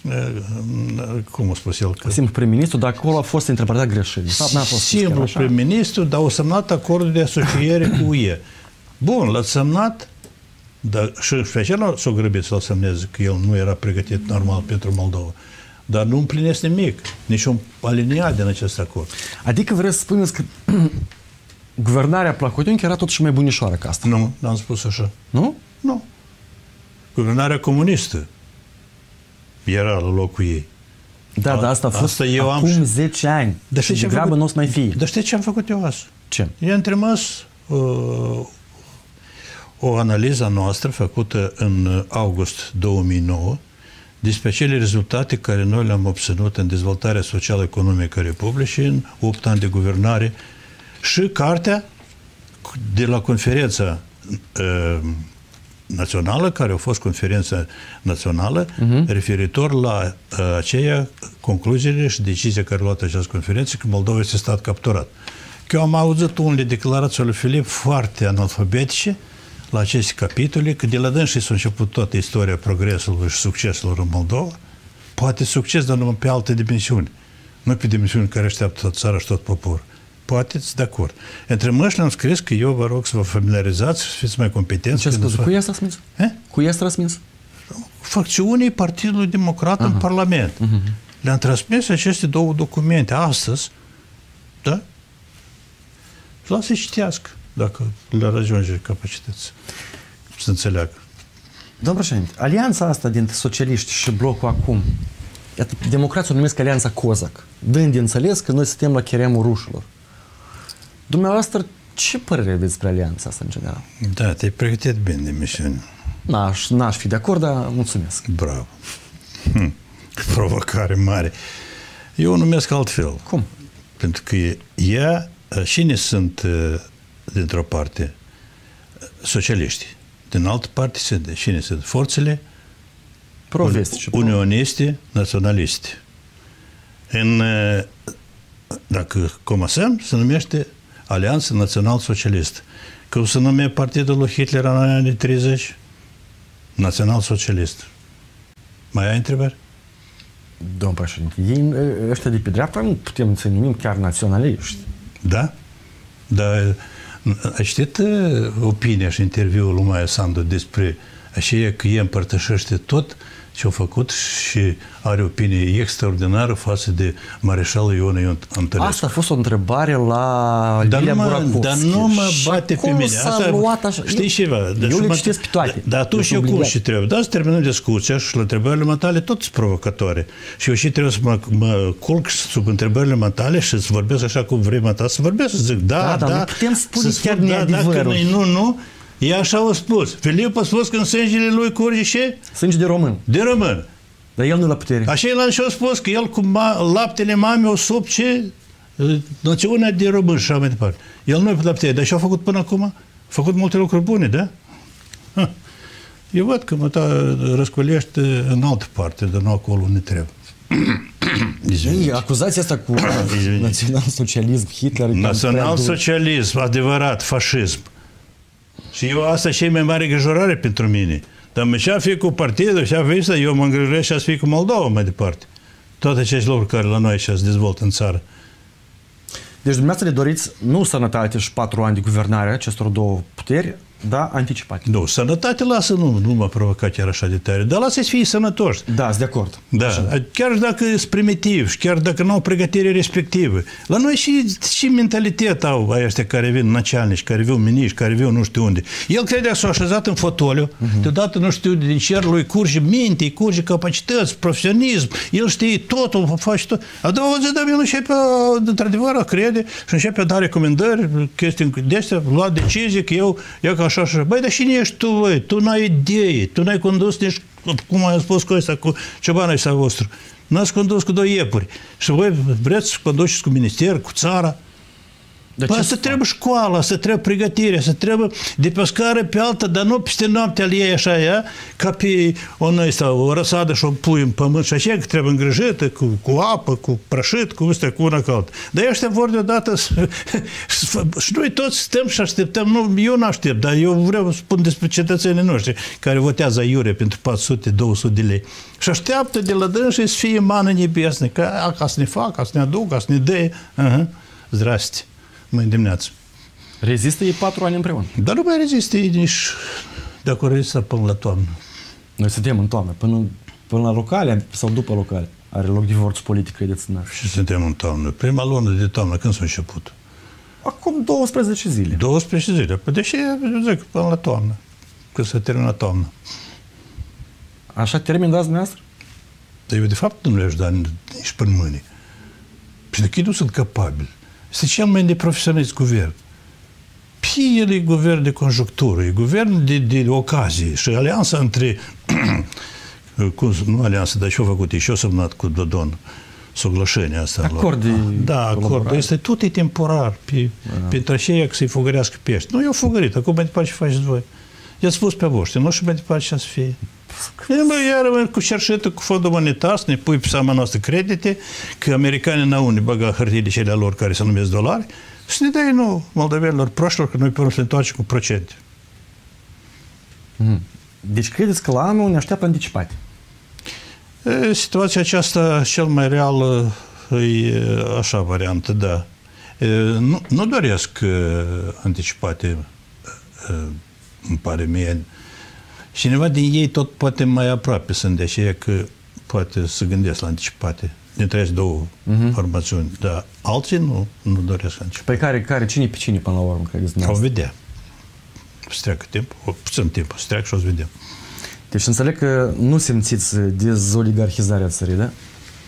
B: cum a spus el? Că...
A: Simplu prim-ministru, dar acolo a fost interpretat greșit. De fapt, n-a fost
B: simplu prim-ministru, dar au semnat acordul de asociere cu U E. Bun, l-a semnat, dar și special s-o grăbit să-l semneze, că el nu era pregătit normal pentru Moldova. Dar nu împlinesc nimic, nici un aliniat din acest acord.
A: Adică vreți să spuneți că guvernarea Plahotniuc era totuși mai bunișoară ca asta?
B: Nu, n-am spus așa.
A: Nu?
B: Nu. Guvernarea comunistă era la locul ei.
A: Da,
B: A,
A: dar asta a fost
B: asta eu
A: acum
B: am...
A: zece ani.
B: Dar
A: și de grabă nu o să mai fie.
B: Dar știi ce am făcut eu azi?
A: Ce?
B: I-am trimis uh, o analiză noastră făcută în august două mii nouă despre cele rezultate care noi le-am obținut în dezvoltarea social-economică a Republicii în opt ani de guvernare și cartea de la conferința uh, națională, care a fost conferința națională, uh-huh. referitor la uh, aceea concluziile și decizia care a luat această conferință, că Moldova este stat capturat. Că eu am auzit unele declarații lui Filip foarte analfabetice la aceste capitole, că de la dânsii s-a început toată istoria progresului și succeselor în Moldova. Poate succes, dar numai pe alte dimensiuni. Nu pe dimensiuni care așteaptă tot țara și tot poporul. Poate, de acord. Între măști le-am scris că eu vă rog să vă familiarizați, să fiți mai competenți.
A: Ce scuze, cu i-ați răsmins? Cu i-ați răsmins?
B: Facțiunii Partidului Democrat Aha. în Parlament. Uh-huh. Le-am transmis aceste două documente astăzi, da? Și lasă-i citească, dacă le ajunge capacități să înțeleagă.
A: Domnul președinte, alianța asta dintre socialiști și blocul acum, democrații o numesc alianța Cozac, dând de înțeles că noi suntem la cheremul rușilor. Dumneavoastră, ce părere aveți despre alianța asta în general?
B: Da, te-ai pregătit bine de misiune.
A: N-aș, n-aș fi de acord, dar mulțumesc.
B: Bravo. Hm. Provocare mare. Eu o numesc altfel.
A: Cum?
B: Pentru că ea, cine sunt dintr-o parte? Socialiști. Din altă parte, sunt, cine sunt? Forțele
A: Pro-vestice.
B: Unioniste, naționaliste. În, dacă comasăm, se numește Alianța Național-Socialistă. Cum se numea partidul lui Hitler în anii treizeci? Național-Socialist. Mai ai întrebări?
A: Domnul președinte, ei, ăștia de pe dreapta nu putem să numim chiar naționaliști.
B: Da? Dar ai citit opinia și interviul lui Maia Sandu despre aceea că ei împărtășește tot ce-au făcut și are opinie extraordinară față de mareșalul Ion Ion Antănescu.
A: Asta a fost o întrebare la Lilia Burakovski.
B: Dar nu mă bate pe mine.
A: Asta, luat așa?
B: Știi ceva?
A: Eu le citesc pe toate.
B: Dar atunci eu cum și trebuie? Da, să terminăm discuția și la întrebările matale tot sunt provocatoare. Și eu și trebuie să mă, mă culc sub întrebările matale și să vorbesc așa cum vrei mata să vorbesc, să zic da, da,
A: da. Dar nu putem spune chiar neadevărul.
B: Nu, nu. E așa a spus. Filip a spus că în sângele lui curge și?
A: Sânge de român.
B: De român.
A: Dar el nu la putere.
B: Așa el și-a spus că el cu ma, laptele mamei o sub ce? Națiunea de român și așa mai departe. El nu e la putere. Dar și-a făcut până acum? A făcut multe lucruri bune, da? Ha. Eu văd că mă ta răscolește în altă parte, dar nu acolo unde trebuie.
A: Ei, acuzația asta cu național-socialism, Hitler...
B: Național-socialism, adevărat, fascism. Și eu asta și e mai mare îngrijorare pentru mine. Dar și-a fi cu partidul, și-a fi să eu mă îngrijoresc și-a fi cu Moldova mai departe. Toate aceste lucruri care la noi și-a se dezvoltă în țară.
A: Deci dumneavoastră le doriți nu sănătate și patru ani de guvernare acestor două puteri, dar anticipate.
B: Nu, sănătate lasă, nu, nu mă provoca chiar așa de tare, dar lasă să fie sănătoși.
A: Da, sunt de acord.
B: Da, așa. Chiar dacă sunt primitivi și chiar dacă nu au pregătire respectivă. La noi și, și mentalitatea au ăștia care vin naționaliști, care vin miniști, care vin nu știu unde. El crede că s-a așezat în fotoliu, uh-huh. deodată nu știu, din cer lui curge minte, curge capacități, profesionism, el știe totul, face tot. A doua zi, dar el începe, într-adevăr, a crede și începe a da recomandări, chestii de astea, lua decizii că eu, eu ca așa, așa. Băi, dar cine ești tu, băi? Tu n-ai idee, tu n-ai condus nici, cum ai spus cu ăsta, cu ciobanul ăsta vostru. N-ați condus cu doi iepuri. Și voi vreți să conduceți cu minister, cu țara. Păi să trebuie școala, să trebuie pregătirea, să trebuie de pe o scară pe alta, dar nu peste noaptea îl iei așa, ea, ca pe o, ăsta, o răsadă și o pui în pământ și așa, că trebuie îngrijită, cu, cu apă, cu prășit, cu ăsta, cu una ca alta. Dar ăștia vor deodată și noi toți stăm și așteptăm, nu, eu nu aștept, dar eu vreau să spun despre cetățenii noștri care votează aiure pentru patru sute două sute de lei. Și așteaptă de la dânsă să fie mană nebesne, ca, ca să ne facă, ca să ne aducă, ca să ne dea. Uh-huh. Zdraste. Mâine dimineață.
A: Rezistă ei patru ani împreună.
B: Dar nu mai rezistă ei nici dacă rezistă până la toamnă.
A: Noi suntem în toamnă. Până, până la locale sau după locale are loc divorț politic, credeți în asta?
B: Și suntem în toamnă. Prima lună de toamnă, când s-a început?
A: Acum douăsprezece zile.
B: douăsprezece zile. Păi deși, eu zic, până la toamnă. Când se termină toamnă.
A: Așa termin dați dumneavoastră?
B: Dar eu, de fapt, nu le-aș da nici până mâine. Și de nu sunt capabili. Este cel mai neprofesionist guvern. Păi el e guvern de conjunctură, e guvern de, de ocazie și alianța între, cum, nu alianța, dar ce-a făcut, e și-o semnat cu Dodon, soglășenia asta.
A: Acord de
B: Da, acord, este tot e temporar, pe, da. Pentru aceea că să-i fugărească pești. Nu, eu fugărit, acum mai departe ce faceți voi? I-ați spus pe voștri, nu știu mai departe ce să fie. Iar cu cerșetă, cu fondul monetar, să ne pui pe seama noastră credite, că americanii n-au ne băga hârtiile cele lor care se numesc dolari, să ne dai nou moldovenilor proștilor, că noi putem să le întoarce cu procente.
A: Deci credeți că la anul ne așteaptă anticipate?
B: E, situația aceasta, cel mai reală, e așa variantă, da. E, nu, nu doresc anticipate, îmi pare mie. Cineva din ei tot poate mai aproape sunt, de aceea că poate să gândesc la anticipate. Dintre aceste două uh-huh. formațiuni. Dar alții nu, nu doresc anticipate.
A: Păi care, care, cine pe cine până la urmă, credeți dumneavoastră?
B: O vedea. Să treacă timp, o puțin timp, să treacă și o să vedem.
A: Deci înțeleg că nu simțiți dezoligarhizarea țării, da?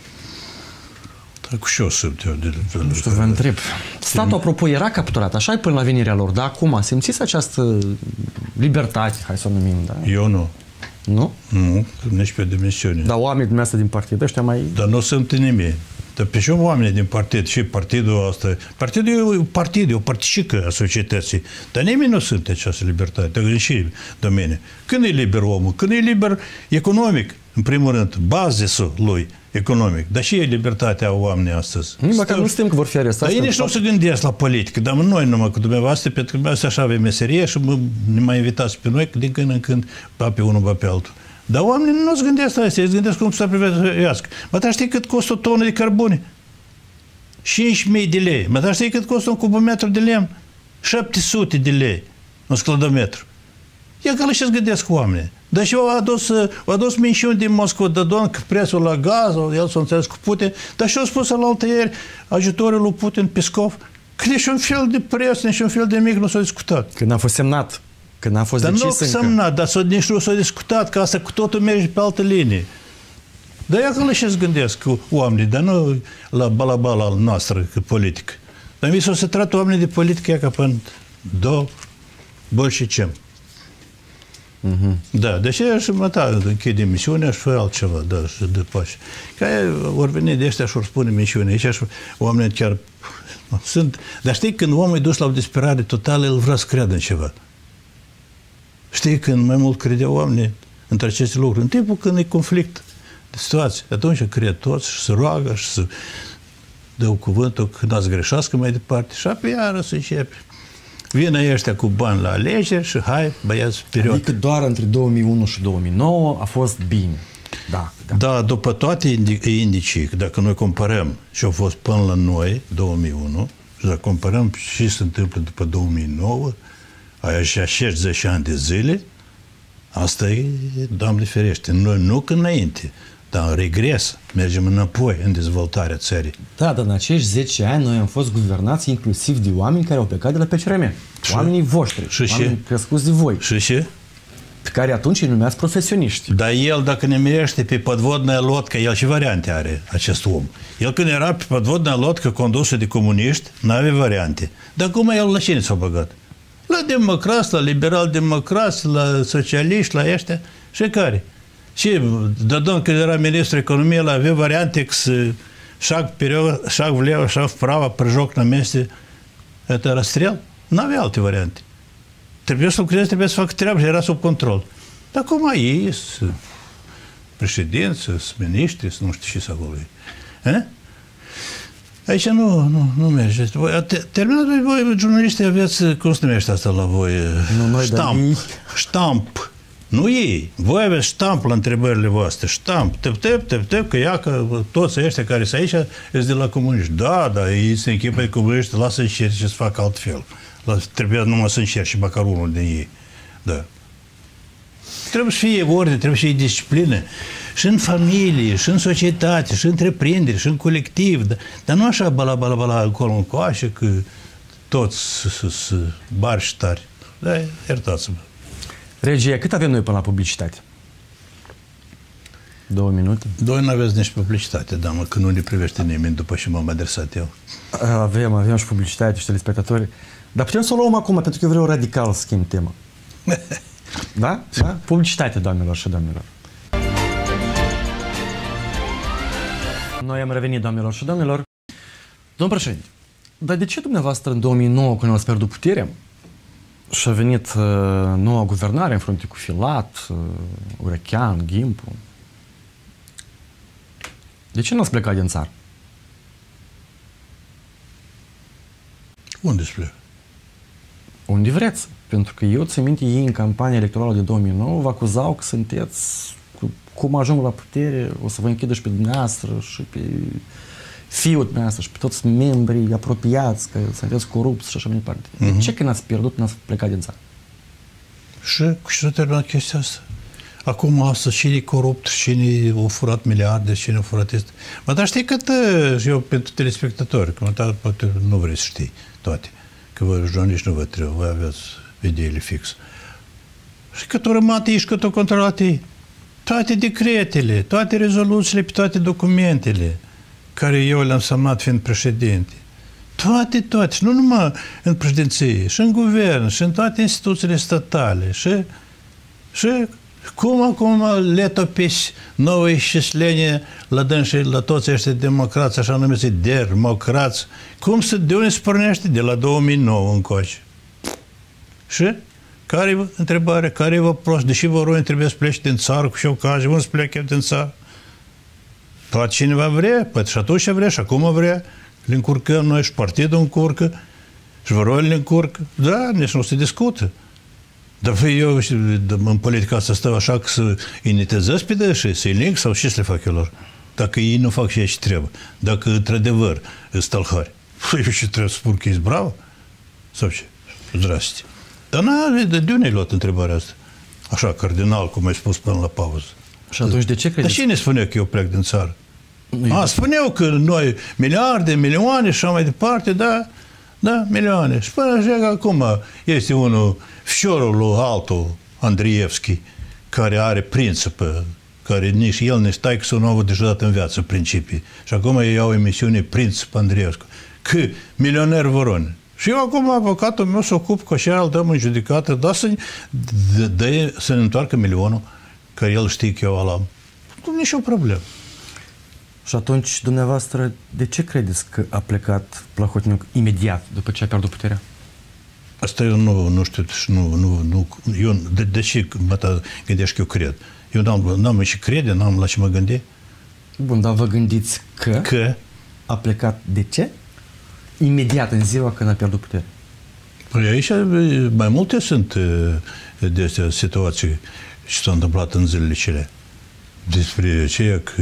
B: Dar cu ce o simt eu? De, de,
A: nu știu, vă întreb. Statul, apropo, era capturat, așa e până la venirea lor, dar acum simțiți această libertate, hai să o numim, da?
B: Eu nu.
A: Nu?
B: Nu, nici pe dimensiune.
A: Dar oamenii dumneavoastră din partid, ăștia mai...
B: Dar nu sunt nimeni. Dar pe ce oamenii din partid? Și partidul ăsta? Partidul e o partid, e o particică a societății. Dar nimeni nu sunt această libertate. Dar în ce domeniu? Când e liber omul? Când e liber economic, în primul rând, bazisul lui economic. Dar și e libertatea oamenii astăzi?
A: Nu, măcar nu știm că vor fi arestați.
B: Dar ei nici nu se gândesc la politică, dar noi numai cu dumneavoastră, pentru că dumneavoastră așa avem meserie și ne mai invitați pe noi din când în când, ba pe unul, ba pe altul. Dar oamenii nu se gândesc la asta, ei se gândesc cum să privească. Mă, dar știi cât costă o tonă de cărbune? cinci mii de lei. Mă, dar știi cât costă un cubometru de lemn? șapte sute de lei. Un sclădometru. Ia că și-ți gândesc oamenii. Dar și au adus, au adus minciuni din Moscova, Dodon, că prețul la gaz, el s-a înțeles cu Putin, dar și-au spus la altă ieri ajutorul lui Putin, Pescov, că nici un fel de preț, nici un fel de mic nu s-a discutat.
A: Când a fost semnat, când a fost
B: dar
A: decis
B: încă. Dar nu semnat, dar s-a, nici nu s-a discutat, că asta cu totul merge pe altă linie. Dar ia că și-ți gândesc oamenii, dar nu la balabala al noastră, politică. Dar mi s-o să trată oamenii de politică, ia ca până două, bol și cem. Uh-huh. Da, deci și mă ta, închide misiunea și fă altceva, da, și după așa. Ca ori veni de ăștia și ori spune misiunea, aici și oamenii chiar sunt. Dar știi, când omul e dus la o disperare totală, el vrea să creadă în ceva. Știi, când mai mult credeau oamenii între aceste lucruri, în timpul când e conflict de situație, atunci cred toți și se roagă și se dă cuvântul că n-ați greșească mai departe și apoi iară să începe. Vină ăștia cu bani la alegeri și hai, băiați, period.
A: Adică doar între două mii unu și două mii nouă a fost bine. Da,
B: da. Da, după toate indicii, dacă noi comparăm ce a fost până la noi, două mii unu, și dacă comparăm ce se întâmplă după două mii nouă, aia și șaizeci ani de zile, asta e, Doamne ferește, noi nu că înainte, dar în regres, mergem înapoi în dezvoltarea țării.
A: Da, dar în acești zece ani noi am fost guvernați inclusiv de oameni care au plecat de la P C R M. Și? Oamenii voștri,
B: și
A: oamenii crescuți de voi.
B: Și ce?
A: Pe care atunci îi numeați profesioniști.
B: Dar el, dacă ne mirește pe podvodная lodcă, el ce variante are, acest om? El când era pe podvodная lodcă condusă de comuniști, n-avea variante. Dar cum el la cine s-a băgat? La democrați, la liberal-democrați, la socialiști, la ăștia. Și care? Și Dodon, când era ministrul economiei, el avea variante că să шаг вперед, шаг влево, шаг вправо, прыжок на месте. Это rastrel? N-avea alte variante. Trebuie să lucreze, trebuie să facă treabă și era sub control. Dar acum ei sunt președinți, sunt miniștri, nu știu ce să acolo. Aici nu, nu, nu merge. Terminat voi, jurnaliștii, aveți, cum se numește asta la voi?
A: Nu, noi,
B: ștamp. Ștamp. Nu ei. Voi aveți ștamp la întrebările voastre. Ștamp. Tep, tep, tep, tep, că ia că toți ăștia care sunt aici sunt de la comuniști. Da, da, ei se închipă de comuniști, lasă încerce să facă altfel. Trebuie numai să încerce și măcar unul din ei. Da. Trebuie să fie ordine, trebuie să fie disciplină. Și în familie, și în societate, și în întreprindere, și în colectiv. Dar, dar nu așa bala, bala, bala, acolo în coașă, că toți sunt bari și tari. Da, iertați-mă.
A: Regie, cât avem noi până la publicitate? Două minute?
B: Doi nu aveți nici publicitate, da, mă, că nu ne privește nimeni după ce m-am adresat eu.
A: Avem, avem și publicitate și telespectatori. Dar putem să o luăm acum, pentru că eu vreau radical să schimb tema. Da? Da? Publicitate, doamnelor și domnilor. Noi am revenit, doamnelor și domnilor. Domnul președinte, dar de ce dumneavoastră în două mii nouă, când ați pierdut puterea și a venit uh, noua guvernare în frunte cu Filat, uh, Urechean, Ghimpu, de ce nu ați plecat din țară?
B: Unde se plecă?
A: Unde vreți. Pentru că eu țin minte, ei în campania electorală de două mii nouă vă acuzau că sunteți, cu, cum ajung la putere, o să vă închidă și pe dumneavoastră și pe fiul dumneavoastră și pe toți membrii apropiați, că sunteți corupți și așa mai departe. Uh-huh. De ce când ați pierdut, n-ați plecat din țară?
B: Și cu ce s-a terminat chestia asta? Acum asta, cine e corupt, cine a furat miliarde, cine a furat este. Mă, dar știi că și eu pentru telespectatori, că poate nu vrei să știi toate, că voi jurnaliști nu vă trebuie, voi aveți ideile fix. Și că tu rămat ei și că tu controlat ei. Toate decretele, toate rezoluțiile, pe toate documentele care eu le-am semnat fiind președinte. Toate, toate. Și nu numai în președinție, și în guvern, și în toate instituțiile statale. Și, și cum acum le topiți nouă iscislenie la dânsii, la toți ăștia democrați, așa numiți democrați. Cum se, de unde se pornește? De la două mii nouă încoace. Și care e întrebarea? Care e văпрос? Deși vă rog, trebuie să plece din țară cu și ocazie, unde să plece din țară? Poate cineva vrea, poate și atunci vrea, și acum vrea. Le încurcăm noi și partidul încurcă, și vă rog, le încurcă. Da, nici nu se discută. Dar eu în politica asta stau așa că să îi netezez pe dășii, să-i leg sau ce să le fac eu lor? Dacă ei nu fac și ce trebuie. Dacă, într-adevăr, sunt stălhari. Eu și trebuie să spun că ești bravo? Sau ce? Zdraste. Dar de, de unde ai luat întrebarea asta? Așa, cardinal, cum ai spus până la pauză.
A: Și atunci de ce credeți?
B: Dar cine spune că eu plec din țară? A, spuneau că noi miliarde, milioane și așa mai departe, da, da, milioane. Și până așa că acum este unul, fiorul lui altul, Andrievski, care are principă, care nici el, nici taică-s-o nu au avut niciodată în viață principii. Și acum ei au emisiune Princip Andrievski. Că milioner voroni. Și eu acum, avocatul meu, se ocup că și el dăm în judecată, dar să, dă, să ne întoarcă milionul, care el știe că eu am. Nu nici o problemă.
A: Și atunci, dumneavoastră, de ce credeți că a plecat Plahotniuc imediat după ce a pierdut puterea?
B: Asta eu nu, nu știu, nu, nu, nu, eu, de, de ce mă gândești că eu cred? Eu n-am, n-am și crede, n-am la ce mă gândi.
A: Bun, dar vă gândiți că,
B: că a
A: plecat de ce? Imediat, în ziua când a pierdut puterea.
B: Păi aici mai multe sunt de astea situații ce s-au întâmplat în zilele cele. Despre aceea că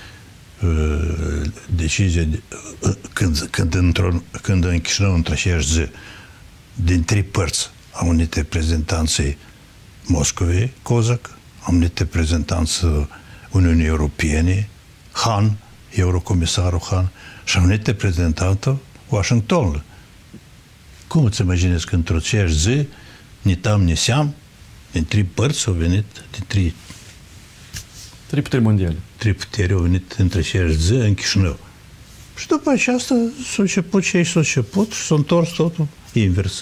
B: uh, decizia de, uh, când, când, într-o, când în Chișinău, într-o aceeași zi, din trei părți au unit reprezentanții Moscovei, Cozac, au unit reprezentanții Uniunii Europene, Han, eurocomisarul Han, și au unit reprezentantul Washingtonului. Cum îți imaginezi că într-o aceeași zi, ni tam, ni seam, din trei părți au venit, din trei...
A: Trei puteri mondiale.
B: Trei puteri au venit între aceeași zi în Chișinău. Și după aceasta s-a început ce s-a început și s-a întors totul invers.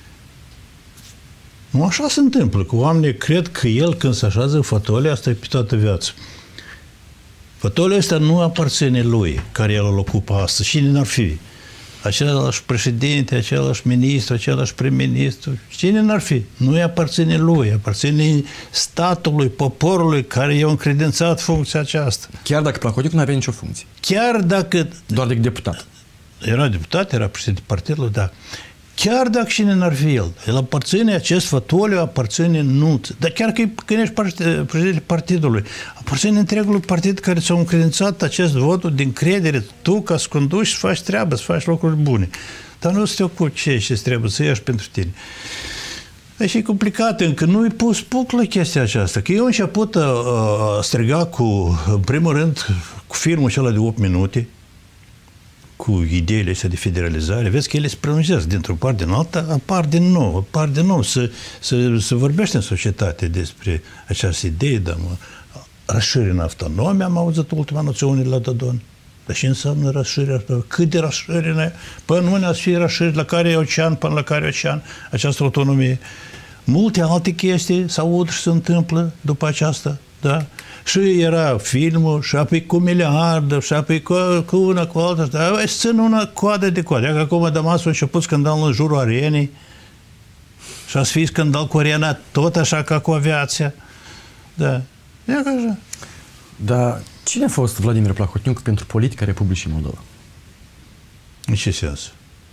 B: Nu așa se întâmplă, că oamenii cred că el, când se așează în fotoliu, asta e pe toată viața. Fotoliul ăsta nu aparține lui, care el îl ocupă astăzi. Cine n-ar fi? același președinte, același ministru, același prim-ministru. Cine n-ar fi? Nu îi aparține lui, aparține statului, poporului care i-a încredințat funcția aceasta.
A: Chiar dacă Plahotniuc nu avea nicio funcție.
B: Chiar dacă...
A: Doar de deputat.
B: Era deputat, era președinte partidului, da. Chiar dacă cine n-ar fi el, el aparține, acest fătoliu aparține nu. Dar chiar că când ești președintele partidului, aparține întregului partid care ți-a încredințat acest vot din credere, tu ca să conduci, să faci treabă, să faci lucruri bune. Dar nu să te ocupi ce și trebuie să ieși pentru tine. Deci e complicat, încă nu-i pus puc la chestia aceasta. Că eu am început a, a striga cu, în primul rând, cu filmul acela de opt minute, cu ideile astea de federalizare, vezi că ele se prelungează dintr-o parte din alta, apar din nou, apar din nou, să, să, să vorbește în societate despre această idee, dar mă, rășire în autonomie, am auzit ultima noțiune la Dodon. Dar ce înseamnă rășirea? Cât de rășire? Până nu ne ați fi rășiri, la care e ocean, până la care e ocean, această autonomie. Multe alte chestii se aud și se întâmplă după aceasta, da? Și era filmul, și apoi cu miliardă, și apoi cu, cu una, cu alta, dar îți țin una coadă de coadă. Că acum Damas a început scandalul în jurul arenei și a să fie scandal cu arena tot așa ca cu aviația. Da, e ca așa.
A: Dar cine a fost Vladimir Plahotniuc pentru politica Republicii Moldova?
B: În ce sens?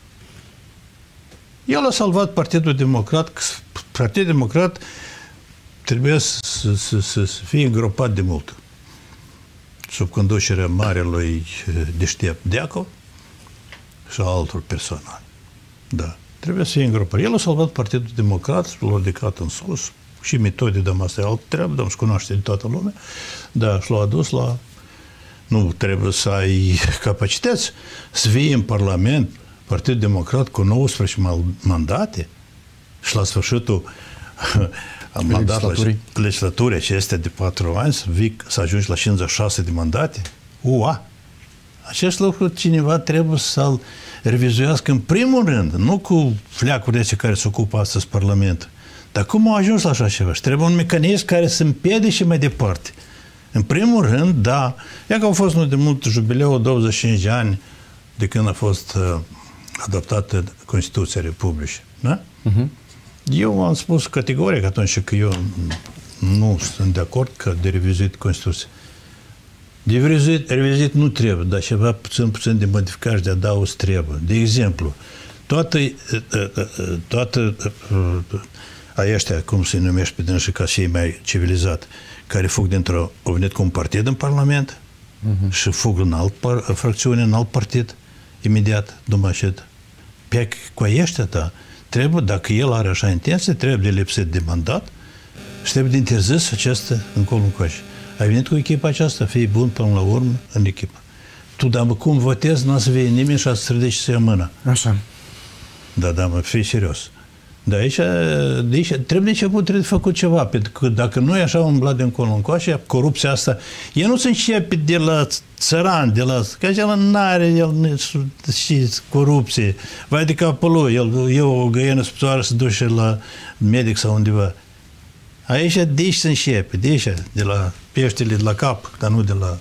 B: El a salvat Partidul Democrat. Partidul Democrat trebuie să, să, să, să fie îngropat de mult. Sub conducerea marelui deștept Deacov și a altor personali. Da. Trebuie să fie îngropat. El a salvat Partidul Democrat, l-a ridicat în sus, și metode de asta e altă treabă, dar se cunoaște de toată lumea. Da, și l-a adus la... Nu trebuie să ai capacități să vii în Parlament, Partidul Democrat, cu nouăsprezece mandate și la sfârșitul am mandat la legislaturii acestea de patru ani să, vii, să ajungi la cincizeci și șase de mandate. Ua! Acest lucru cineva trebuie să-l revizuiască în primul rând, nu cu fleacurile care se ocupă astăzi Parlamentul. Dar cum au ajuns la așa ceva? Și trebuie un mecanism care să împiedice mai departe. În primul rând, da, ia că au fost nu de mult jubileul douăzeci și cinci de ani de când a fost uh, adoptată Constituția Republicii. Da? Uh-huh. Eu am spus categoric atunci că eu nu sunt de acord că de revizuit Constituția. De revizuit, revizuit nu trebuie, dar ceva puțin, puțin de modificare și de adaos trebuie. De exemplu, toată, toată a ăștia, cum se numește pe dânsă ca cei mai civilizat, care fug dintr-o, au venit cu un partid în Parlament uh-huh. și fug în alt par, fracțiune, în alt partid, imediat, după aceea. Pe cu ăștia, da, trebuie, dacă el are așa intenție, trebuie de lipsit de mandat și trebuie de interzis această încolo încoace. Ai venit cu echipa aceasta, fii bun până la urmă în echipă. Tu, dar mă, cum votezi, n-a să vie nimeni și a să ridici să ia mâna.
A: Așa.
B: Da, da, mă, fii serios. Dar aici, de aici trebuie de început, trebuie făcut ceva, pentru că dacă nu e așa umblat de încolo încoace, corupția asta, el nu se începe de la țăran, de la... că acela n-are el și corupție. Vai de capul lui, el e o găină spătoare să duce la medic sau undeva. Aici de aici se începe, de aici, de la peștele de la cap, dar nu de la...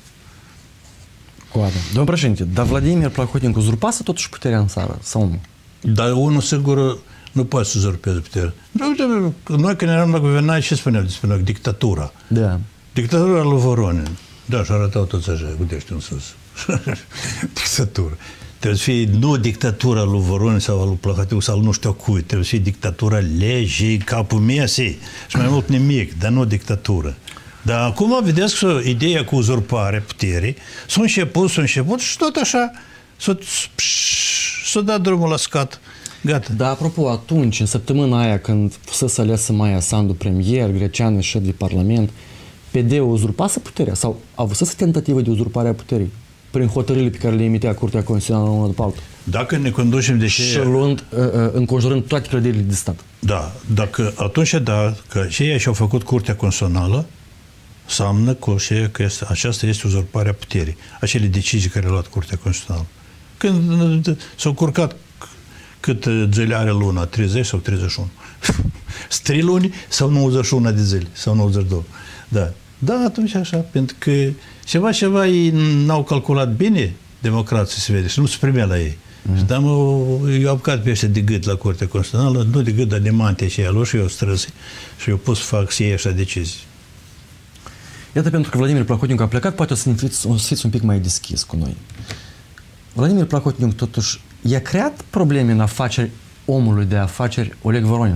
A: Coadă. Domnul președinte, dar Vladimir Plahotniuc uzurpase totuși puterea în țară, sau nu?
B: Dar unul sigur nu poate să uzurpeze puterea. Noi când eram la guvernare, ce spuneam? Spuneam dictatura.
A: Da.
B: Dictatura lui Voronin. Da, și arătau toți așa, uite-și în sus. Dictatura. Trebuie să fie nu dictatura lui Voronin sau a lui Plahotniuc sau nu știu cui, trebuie să fie dictatura legii, capul mesei și mai mult nimic, dar nu dictatură. Dar acum vedeți că ideea cu uzurpare puterii s-a început, s-a început și tot așa s-a, s-a dat drumul la scat. Gata.
A: Dar apropo, atunci, în săptămâna aia când fusese aleasă Maia Sandu premier, Greceanu șef de parlament, P D-ul uzurpase puterea sau a avut tentativă de uzurpare a puterii prin hotărârile pe care le emitea Curtea Constituțională una după alta?
B: Dacă ne conducem de
A: și luând, înconjurând toate clădirile de stat. Da,
B: dacă atunci da, că ceea ce au făcut Curtea Constituțională înseamnă că, că este, aceasta este uzurparea puterii. Acele decizii care le-a luat Curtea Constituțională. Când s-au curcat cât zile are luna, treizeci sau treizeci și unu. trei luni sau nouăzeci și unu de zile, sau nouăzeci și doi. Da. Da, atunci așa, pentru că ceva, ceva ei n-au calculat bine democrații, se vede, și nu se primea la ei. Mm. Și am eu apucat pe ăștia de gât la Curtea Constituțională, nu de gât, dar de mante și ea și eu strâns și eu pus să fac să iei așa decizii.
A: Iată, pentru că Vladimir Plahotniuc a plecat, poate o să fiți, o să fiți un pic mai deschis cu noi. Vladimir Plahotniuc, totuși, i-a creat probleme în afaceri omului de afaceri Oleg Voronin?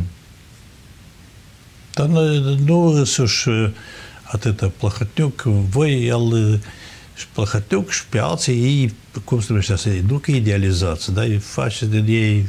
B: Dar nu însuși atâta Plahotniuc, voi el și Plahotniuc și pe alții, ei, cum se numește asta, nu că idealizați, dar îi face din ei,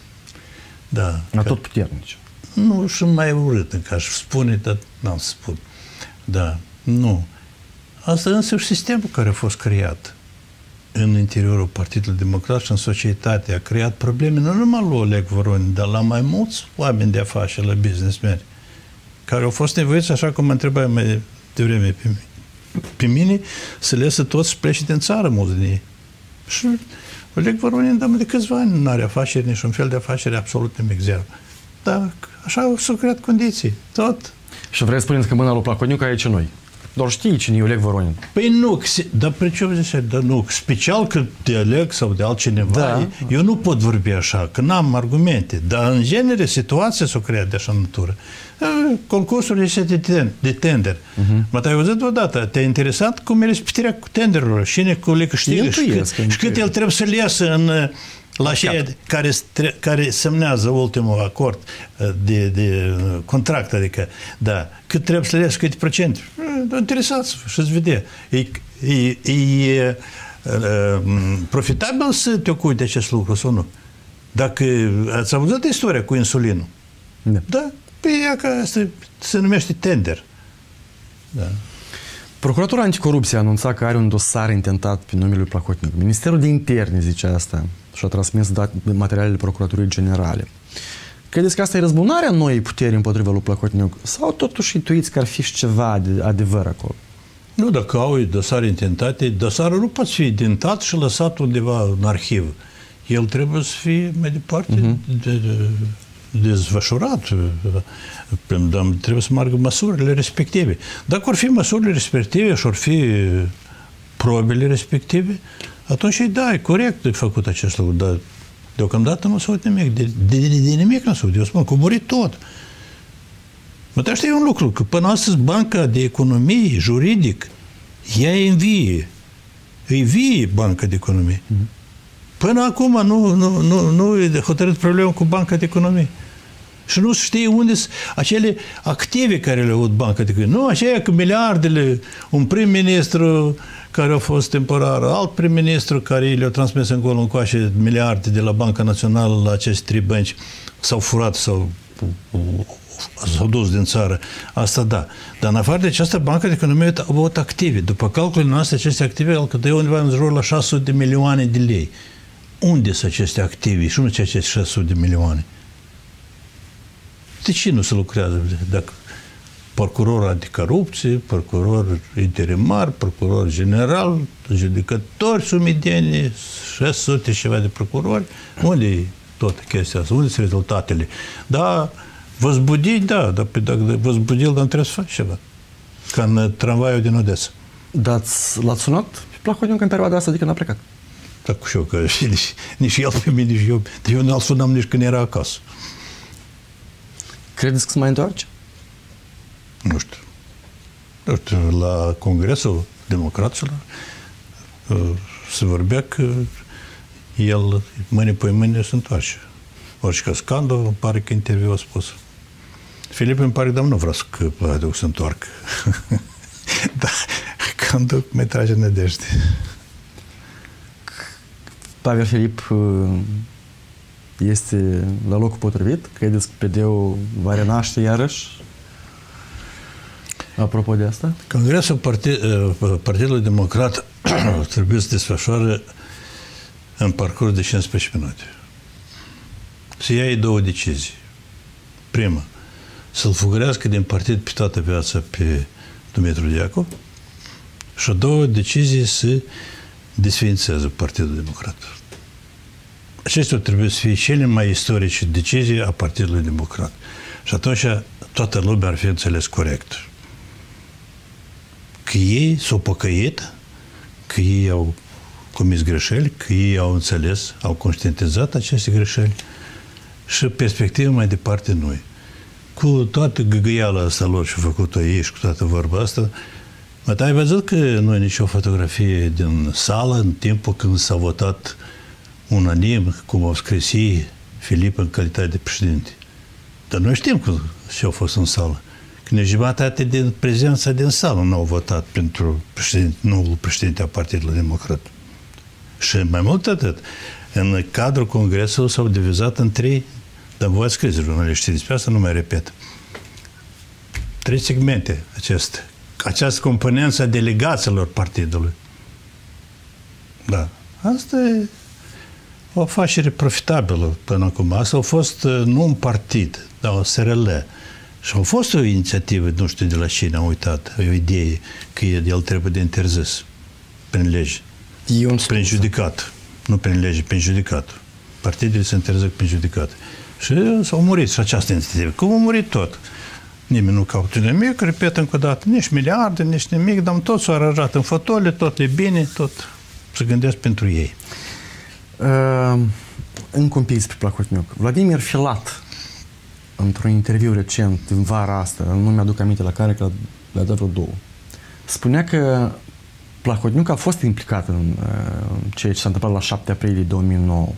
B: da.
A: A tot puternici.
B: Nu, și mai urât, încă aș spune, dar n-am să spun. Da, nu. Asta însuși sistemul care a fost creat în interiorul Partidului Democrat și în societate a creat probleme nu numai lui Oleg Voronin, dar la mai mulți oameni de afaceri, la businessmeni, care au fost nevoiți, așa cum mă întrebai mai devreme pe mine, pe mine să le iasă toți și plece din țară, mulți din ei. Și Oleg Voronin, dar de câțiva ani nu are afaceri, nici un fel de afaceri absolut nimic, zero. Dar așa s-au creat condiții, tot.
A: Și vrei să spuneți că mâna lui Plahotniuc aici noi? Doar știi cine e Oleg Voronin.
B: Păi nu, dar pre ce zice, dar nu, special că de Oleg sau de altcineva, da. Eu nu pot vorbi așa, că n-am argumente, dar în genere situația s-o creat de așa natură. Concursul este de, ten, de tender. Uh-huh. Mă te-ai văzut odată, te-a interesat cum e respectarea tenderurilor, cine cu le câștigă și, cât, și cât el trebuie să-l iasă în... La cei care, care semnează ultimul acord de, de contract, adică, da, cât trebuie să le iasă, câte procente. Interesați-vă și-ți vede. E, e, e profitabil să te ocupi de acest lucru sau nu? Dacă ați auzit istoria cu insulinul, da, da? Păi ea că asta se numește tender. Da.
A: Procuratura Anticorupție a anunțat că are un dosar intentat pe numele lui Plahotniuc. Ministerul de Interne zice asta și a transmis materialele Procuraturii Generale. Credeți că asta e răzbunarea noii puteri împotriva lui Plahotniuc? Sau totuși intuiți că ar fi și ceva de adevăr acolo?
B: Nu, dacă au dosare intentate, dosarul nu poate fi intentat și lăsat undeva în arhiv. El trebuie să fie mai departe uh-huh. de, de, dezvășurat. Trebuie să meargă măsurile respective. Dacă ar fi măsurile respective și ar fi probele respective, atunci, da, e corect de făcut acest lucru, dar deocamdată nu s-a nimic. De, de, de, de nimic nu s-a Eu spun, că murit tot. Mă, dar știi un lucru, că până astăzi Banca de Economie, juridic, ea e în vie. E vie Banca de Economie. Mm-hmm. Până acum nu, nu, nu, nu e hotărât problema cu Banca de Economie. Și nu știe unde sunt acele active care le-au avut Banca de Economie. Nu, aceea că miliardele, un prim-ministru care a fost temporar, alt prim-ministru care le-a transmis încolo încoace miliarde de la Banca Națională la aceste trei bănci s-au furat sau s-au dus din țară. Asta da. Dar în afară de aceasta, Banca de Economie a avut active. După calculele noastre, aceste active alcătuie undeva în jurul la șase sute de milioane de lei. Unde sunt aceste active și unde sunt aceste șase sute de milioane? De ce nu se lucrează? Dacă procuror anticorupție, procuror interimar, procuror general, judecători sumideni, șase sute și ceva de procurori, unde e toată chestia asta? Unde sunt rezultatele? Da, văzbudi, da, dar dacă văzbudil, dar trebuie să faci ceva. Ca în tramvaiul din Odessa.
A: Dar l-ați sunat pe Plahotniuc în perioada asta de când a plecat?
B: Da, cu știu, că nici, nici el pe mine, nici eu. Eu nu-l sunam nici când era acasă.
A: Credeți că se mai întoarce?
B: Nu știu. Nu știu, la Congresul Democraților se vorbea că el mâine pe mâine se întoarce. Orice că Scandov, îmi pare că interviu a spus. Filip îmi pare că nu vreau să aduc să întoarcă. Dar Scandov mai trage nădejde.
A: Pavel Filip este la locul potrivit? Credeți că P D-ul va renaște iarăși? Apropo de asta?
B: Congresul Partid, Partidului Democrat trebuie să desfășoare în parcurs de cincisprezece minute. Să ia două decizii. Prima, să-l fugărească din partid pe toată viața pe Dumitru Diacov și a doua decizie să desființeze Partidul Democrat. Acestea trebuie să fie cele mai istorice decizii a Partidului Democrat. Și atunci toată lumea ar fi înțeles corect. Că ei s-au păcăit, că ei au comis greșeli, că ei au înțeles, au conștientizat aceste greșeli și perspectiva mai departe noi. Cu toată gâgâiala asta lor și făcut-o ei și cu toată vorba asta, mă, ai văzut că nu e nicio fotografie din sală în timpul când s-a votat unanim, cum au scris ei, Filip în calitate de președinte. Dar noi știm că și au fost în sală. Când jumătate din prezența din sală nu au votat pentru președinte, noul președinte a Partidului Democrat. Și mai mult atât, în cadrul Congresului s-au divizat în trei, dar voi ați scris, jurnaliștii, despre asta nu mai repet. Trei segmente aceste. Această componență a delegațiilor partidului. Da. Asta e o afacere profitabilă până acum. Asta a fost nu un partid, dar o S R L. Și a fost o inițiativă, nu știu de la cine am uitat, o idee că el trebuie de interzis prin lege. Prin judicat. Nu prin lege, prin judicat. Partidele se interzic prin judicat. Și s-au murit și această inițiativă. Cum a murit tot? Nimeni nu caută nimic, repet încă o dată, nici miliarde, nici nimic, dar tot s-au aranjat în fotole, tot e bine, tot se gândesc pentru ei.
A: Uh, încă un pic despre Plahotniuc. Vladimir Filat, într-un interviu recent, în vara asta, nu mi-aduc aminte la care, că le-a dat vreo două, spunea că Plahotniuc a fost implicat în uh, ceea ce s-a întâmplat la șapte aprilie două mii nouă.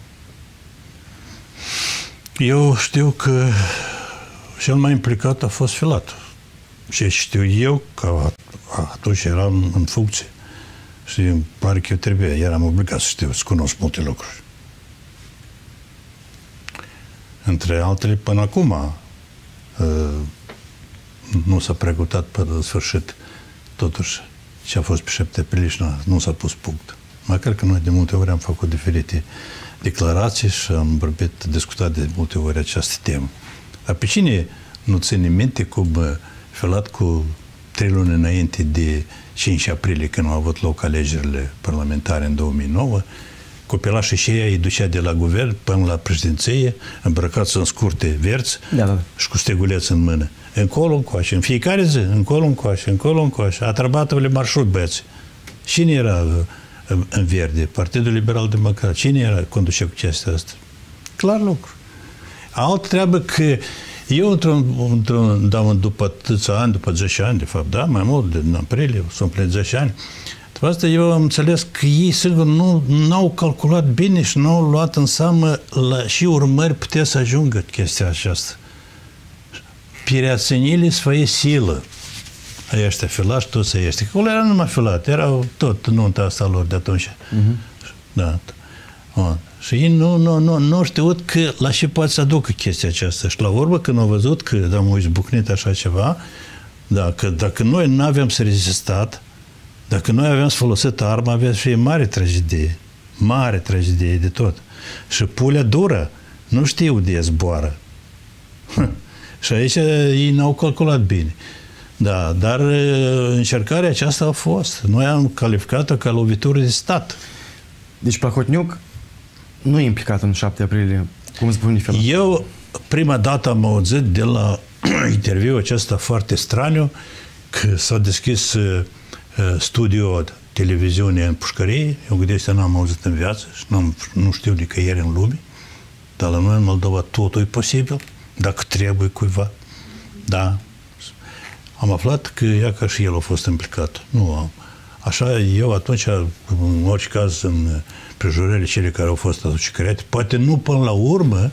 B: Eu știu că cel mai implicat a fost Filat. Și știu eu că atunci eram în funcție. Și îmi pare că eu trebuie, eram obligat să știu, să cunosc multe lucruri. Între altele, până acum, nu s-a pregătit până la sfârșit, totuși, ce a fost pe șapte aprilie și nu s-a pus punct. Măcar că noi de multe ori am făcut diferite declarații și am vorbit, discutat de multe ori această temă. Dar pe cine nu ține minte cum Filat cu trei luni înainte de cinci aprilie, când au avut loc alegerile parlamentare în două mii nouă, copilașii și ei îi ducea de la guvern până la președinție, îmbrăcați în scurte verzi, da, da. Și cu steguleț în mână. Încolo, încoace. În fiecare zi, încolo, încoace, încolo, încoace. Atrabați-vă marșrut, băieți. Cine era în verde? Partidul Liberal Democrat. Cine era conducea cu chestia asta? Clar lucru. Alt treabă că eu, într-un, într-un, da, după atâția ani, după zece ani, de fapt, da, mai mult, din aprilie, sunt plin zece ani, după asta eu am înțeles că ei, sigur, nu au calculat bine și nu au luat în seamă la și urmări putea să ajungă chestia aceasta. Pireațenile svoie silă. Aia ăștia filași, toți aia ăștia. Acolo era numai filat, erau tot nunta asta lor de atunci. Uh-huh. Da. O. Și ei nu, nu, nu, nu au știut că la ce poate să aducă chestia aceasta. Și la urmă, când au văzut că am izbucnit așa ceva, dacă, dacă noi nu aveam să rezistat, dacă noi aveam să folosit arma, avea să fie mare tragedie. Mare tragedie de tot. Și pulea dură. Nu știu de zboară. Și aici ei n-au calculat bine. Da, dar încercarea aceasta a fost. Noi am calificat-o ca lovitură de stat.
A: Deci Plahotniuc nu e implicat în șapte aprilie, cum spune Filat.
B: Eu prima dată am auzit de la interviul acesta foarte straniu că s-a deschis uh, studio televiziune în Pușcărie. Eu gândesc că n-am auzit în viață și nu știu nicăieri în lume. Dar la noi în Moldova totul e posibil, dacă trebuie cuiva. Da. Am aflat că ea ca și el a fost implicat. Nu am. Așa, eu atunci, în orice caz, în prejurările cele care au fost atunci create, poate nu până la urmă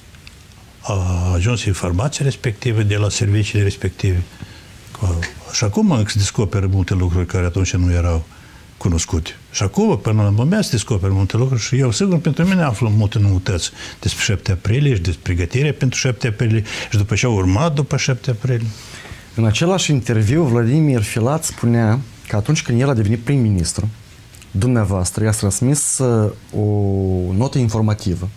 B: a ajuns informația respective de la serviciile respective. Și acum se descoperă multe lucruri care atunci nu erau cunoscute. Și acum, până la moment, se descoperă multe lucruri și eu, sigur, pentru mine aflu multe noutăți despre șapte aprilie și despre pregătirea pentru șapte aprilie și după ce a urmat după șapte aprilie.
A: În același interviu, Vladimir Filat spunea că atunci când el a devenit prim-ministru, dumneavoastră i-ați transmis o notă informativă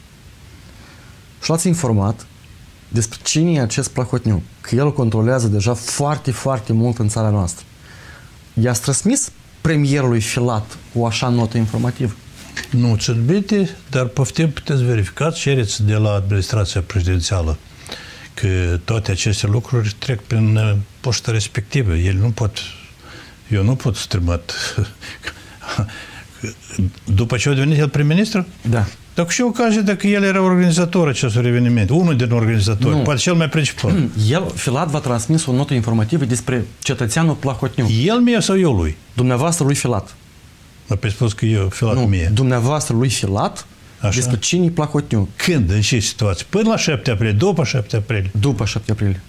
A: și l-ați informat despre cine e acest Plahotniuc, că el o controlează deja foarte, foarte mult în țara noastră. I-ați transmis premierului Filat o așa notă informativă?
B: Nu țin bine, dar poftim, puteți verifica, cereți de la administrația prezidențială că toate aceste lucruri trec prin poșta respectivă. El nu pot, eu nu pot streamat După ce a devenit el prim-ministru?
A: Da.
B: Dar cu ce ocazie dacă el era organizator acestor evenimente? Unul din organizatori,
A: Nu.
B: poate cel mai principal.
A: El, Filat, v-a transmis o notă informativă despre cetățeanul Plahotniuc.
B: El mie sau eu lui?
A: Dumneavoastră lui Filat.
B: Dar pe spus că eu, Filat
A: Nu,
B: mie.
A: dumneavoastră lui Filat
B: Așa?
A: despre cine e Plahotniuc.
B: Când? În ce situație? Până la șapte aprilie, după șapte aprilie.
A: După șapte aprilie.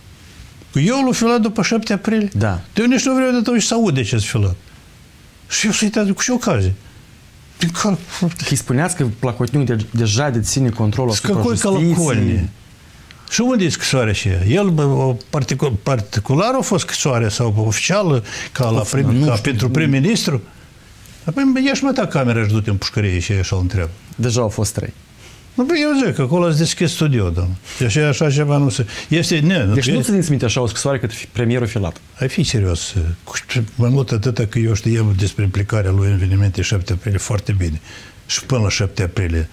B: Eu lui Filat după șapte aprilie?
A: Da.
B: De eu nici nu vreau de atunci să aud de ce Filat. Și eu să-i dau cu ce ocazie? Din cal...
A: Că îi spuneați că Plahotniuc de, deja deține controlul asupra
B: Scăcoi
A: justiției.
B: calacolnie. Și unde e scrisoarea aceea? El, bă, o particul, particular a fost scrisoarea sau oficială, ca, la prim,
A: nu
B: ca
A: știu.
B: pentru prim-ministru? Apoi ia-și mă ta camera și du-te în pușcărie și așa îl întreabă.
A: Deja au fost trei.
B: Nu, bă, eu zic că acolo ați deschis studio, domnule. Și așa, așa ceva nu se... Este... Ne,
A: Deci nu
B: este,
A: țineți minte așa o scrisoare cât premierul Filat.
B: ai fi serios. Cu, mai mult atâta că eu știam despre implicarea lui în evenimente șapte aprilie foarte bine. Și până la șapte aprilie,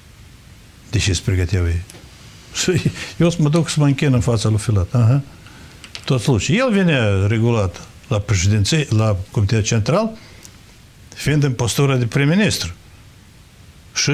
B: de ce se pregăteau ei? Și eu să mă duc să mă închin în fața lui Filat. Aha. Tot sluci. El venea regulat la președinție, la Comitetul Central, fiind în postura de prim-ministru. Și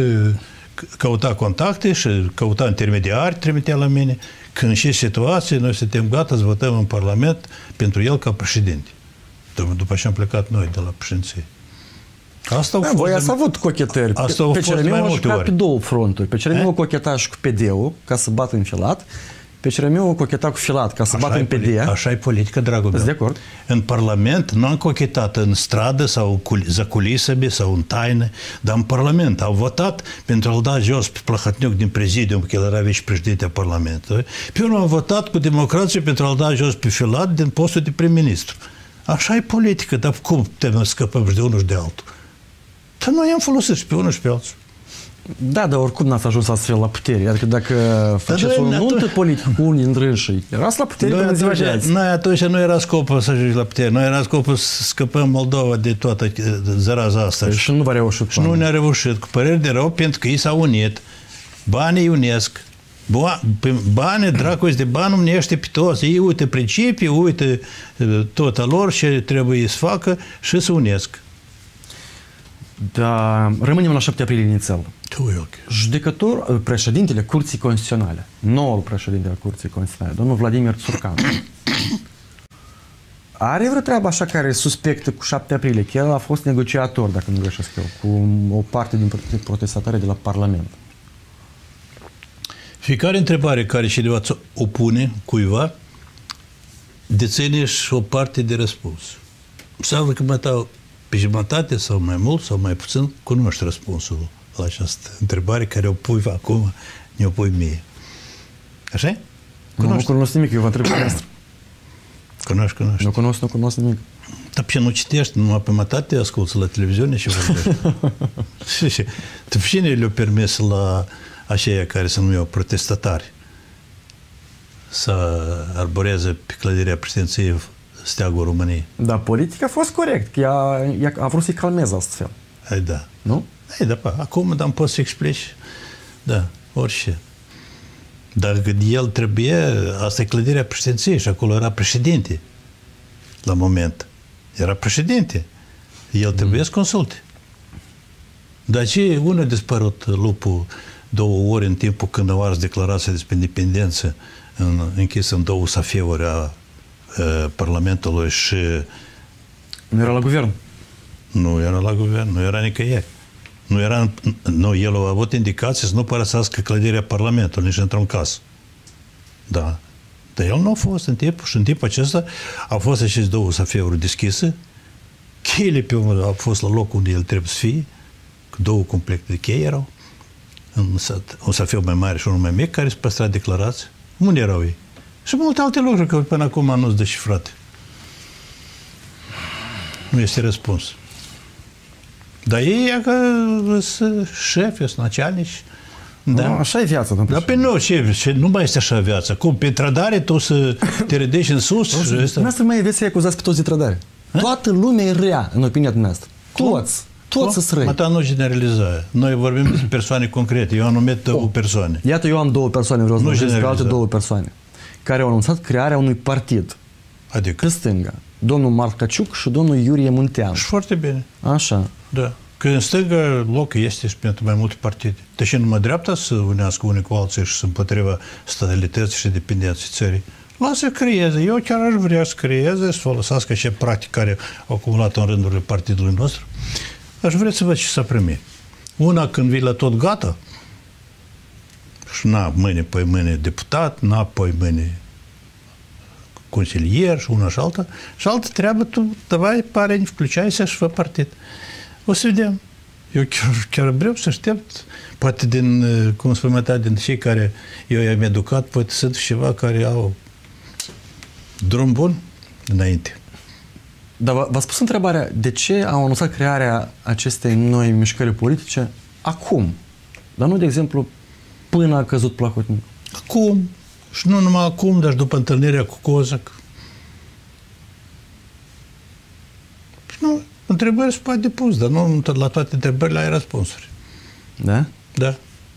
B: căuta contacte și căuta intermediari, trimitea la mine. Când și situație, noi suntem gata să votăm în Parlament pentru el ca președinte. După ce am plecat noi de la președinție. Asta au
A: Da,
B: fost
A: voi
B: de-
A: ați avut cochetări.
B: Asta au
A: Pe
B: fost
A: CRM
B: mai
A: au
B: multe
A: jucat
B: ori.
A: pe două fronturi. Pe CRM
B: Eh?
A: au cochetat și cu P D-ul ca să bată în Filat. Pe CRM au cochetat cu Filat ca să bată
B: Așa
A: în
B: e
A: P D.
B: poli- Așa e politică, dragul meu.
A: Sunt de acord.
B: În Parlament nu am cochetat în stradă sau cul- za culisele sau în taină, dar în Parlament au votat pentru a-l da jos pe Plahotniuc din prezidium, că el era vicepreședinte a Parlamentului. Pe urmă am votat cu democrație pentru a-l da jos pe Filat din postul de prim-ministru. Așa e politică, dar cum putem scăpăm și de unul și de altul? Dar noi am folosit și pe unul și pe altul.
A: Da, dar oricum n-ați ajuns astfel la putere. Adică dacă faceți o
B: noi-
A: nuntă
B: atunci-
A: politică cu unii dintre înșii, erați la putere
B: Noi
A: până în ziua de
B: atunci,
A: azi.
B: noi atunci nu era scopul să ajungi la putere, noi era scopul să scăpăm Moldova de toată eh, zăraza asta.
A: Și nu v-a reușit.
B: Și nu ne-a reușit, cu păreri de rău, pentru că ei s-au unit. Banii unesc. Ba- pe Banii, dracu de bani unește pe toți. Ei uită principii, uită eh, tot a lor ce trebuie să facă și să unesc.
A: Da, rămânem la șapte aprilie inițial.
B: Tu, eu.
A: Judecător, președintele Curții Constituționale, noul președinte al Curții Constituționale, domnul Vladimir Țurcan, are vreo treabă așa care suspectă cu șapte aprilie, că el a fost negociator, dacă nu greșesc eu, cu o parte din protestatare de la Parlament.
B: Fiecare întrebare care cineva ți o pune cuiva, deține și o parte de răspuns. Înseamnă că mătau pe jumătate sau mai mult sau mai puțin cunoști răspunsul la această întrebare care o pui acum, ne-o pui mie. Așa?
A: Nu, nu cunosc nimic, eu vă întreb pe noastră.
B: Cunoști, cunoști.
A: Nu cunosc, nu cunosc nimic.
B: Dar pe ce nu citești, numai pe mătate asculți la televiziune și vorbești. Și, și, tu pe cine le-a permis la aceia care se numeau protestatari să arboreze pe clădirea președinției steagul României?
A: Dar politica a fost corect, că ea, ea a vrut să-i calmeze astfel.
B: Hai, da.
A: Nu?
B: Hai, da, pa, acum, dar poți să explici? Da, orice. Dar el trebuie, asta e clădirea președinției și acolo era președinte la moment. Era președinte. El trebuie să consulte. Dar ce, unul a dispărut lupul două ori în timpul când au ars declarația despre independență în, închis în două safeuri a, a Parlamentului și
A: Nu era la guvern.
B: nu era la guvern, nu era nicăieri. Nu era, nu, el a avut indicații să nu părăsească clădirea Parlamentului nici într-un caz. Da. Dar el nu a fost în timp și în timpul acesta au fost aceste două safeuri deschise, cheile pe urmă au fost la locul unde el trebuie să fie, cu două complecte de chei erau, un safeu mai mare și unul mai mic, care se păstra declarații. Unde erau ei? Și multe alte lucruri, că până acum nu-s deșifrate. Nu este răspuns. Dar ei, că sunt șefi, sunt nacialnici. Da.
A: Nu, așa e viața.
B: Dar pe nu, ce, ce, nu mai este așa viața. Cum, pe trădare tu să te ridici în sus? Și ăsta?
A: Dumneavoastră mai aveți să-i acuzați pe toți de trădare. Toată lumea e rea, în opinia dumneavoastră. Toți. Toți sunt răi.
B: Mă, dar nu generaliza. Noi vorbim despre persoane concrete. Eu am numit două persoane.
A: Iată, eu am două persoane, vreau să
B: Nu
A: vorbesc despre alte
B: generaliza.
A: două persoane, care au anunțat crearea unui partid
B: Adică?
A: pe stânga, domnul Marcaciuc și domnul Iurie Muntean.
B: Și foarte bine.
A: Așa.
B: Da. Că în stânga loc este și pentru mai multe partide. Deși numai dreapta să unească unii cu alții și să împotriva stabilității și dependenței țării. Lasă creeze. Eu chiar aș vrea să creeze, să folosească și practic care au acumulat în rândurile partidului nostru. Aș vrea să văd ce s-a primit. Una când vii la tot gata și n-a mâine pe mâine deputat, n-a pe mâine consilier și una și alta, și altă treabă tu, давай, pareni, включайся și fă partid. O să vedem. Eu chiar, chiar vreau să aștept, poate din, cum spune ta, din cei care eu i-am educat, poate sunt ceva care au drum bun înainte.
A: Dar v-ați pus întrebarea, de ce au anunțat crearea acestei noi mișcări politice acum? Dar nu, de exemplu, până a căzut Plahotniuc.
B: Acum. Și nu numai acum, dar și după întâlnirea cu Cozac. Și nu, întrebări se poate depus, dar nu la toate întrebările ai răspunsuri.
A: Da?
B: Da.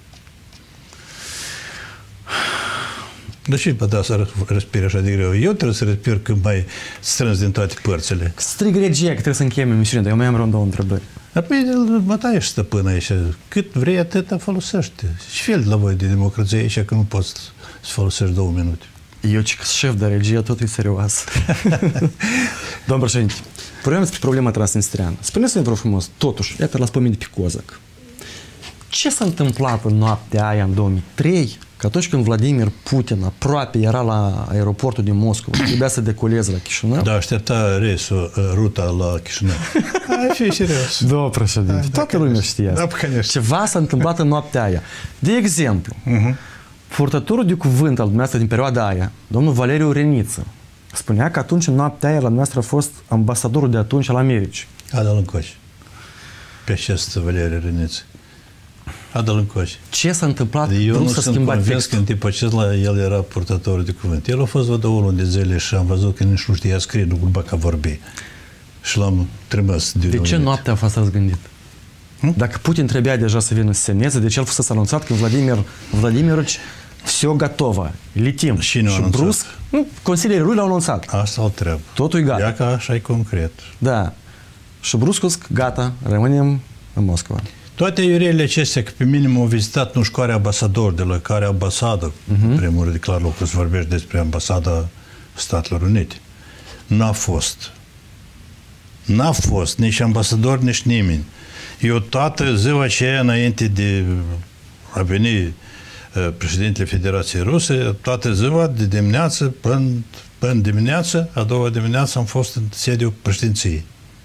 B: De ce vă da să respiri așa de greu? Eu trebuie să respir când mai strâns din toate părțile.
A: Strig regia că trebuie să încheiem emisiunea, dar eu mai am rău două întrebări.
B: Apoi mă tai și stăpân aici. Cât vrei, atâta folosește. Și fel la voi de democrație aici că nu poți să folosești două minute.
A: Eu, ce șef de regie, tot e serioasă. Domnul președinte, vorbim despre problema transnistreană. Spuneți-mi, vă rog frumos, totuși, iată, l-ați pomenit pe Cozac. Ce s-a întâmplat în noaptea aia, în două mii trei, că atunci când Vladimir Putin aproape era la aeroportul din Moscova, trebuia să decoleze la Chișinău?
B: Da, aștepta reisul, ruta la Chișinău. Hai, fii serios.
A: Domnul președinte, toată lumea știa.
B: Da,
A: ceva s-a întâmplat în noaptea aia. De exemplu, uh-huh. purtătorul de cuvânt al dumneavoastră din perioada aia, domnul Valeriu Reniță, spunea că atunci în noaptea aia la dumneavoastră a fost ambasadorul de atunci al Americii.
B: Adă-l încoace. Pe acest Valeriu Reniță. Adă-l încoace.
A: Ce s-a întâmplat?
B: Eu nu sunt convins că în timpul acela el era purtătorul de cuvânt. El a fost văd unul de zile și am văzut că nici nu știa scrie, nu gulba ca vorbi. Și l-am trimis. De,
A: de ce noaptea a fost răzgândit? Hmm? Dacă Putin trebuia deja să vină să semneze, de ce el fusese anunțat că Vladimir Vladimirovici все готово, letim.
B: Și nu
A: și brusc, nu, consilierii lui l-au anunțat.
B: Asta o treabă.
A: Totul e gata.
B: Ia ca așa e concret.
A: Da. Și brusc, gata, rămânem în Moscova.
B: Toate iurile acestea, că pe minim au vizitat nu știu care ambasador, de la care ambasadă, uh-huh. în primul rând, clar lucru, să vorbești despre ambasada Statelor Unite. N-a fost. N-a fost nici ambasador, nici nimeni. Eu toată ziua aceea, înainte de a veni președintele Federației Ruse, toată ziua, de dimineață până, până dimineață, a doua dimineață am fost în sediul președinției.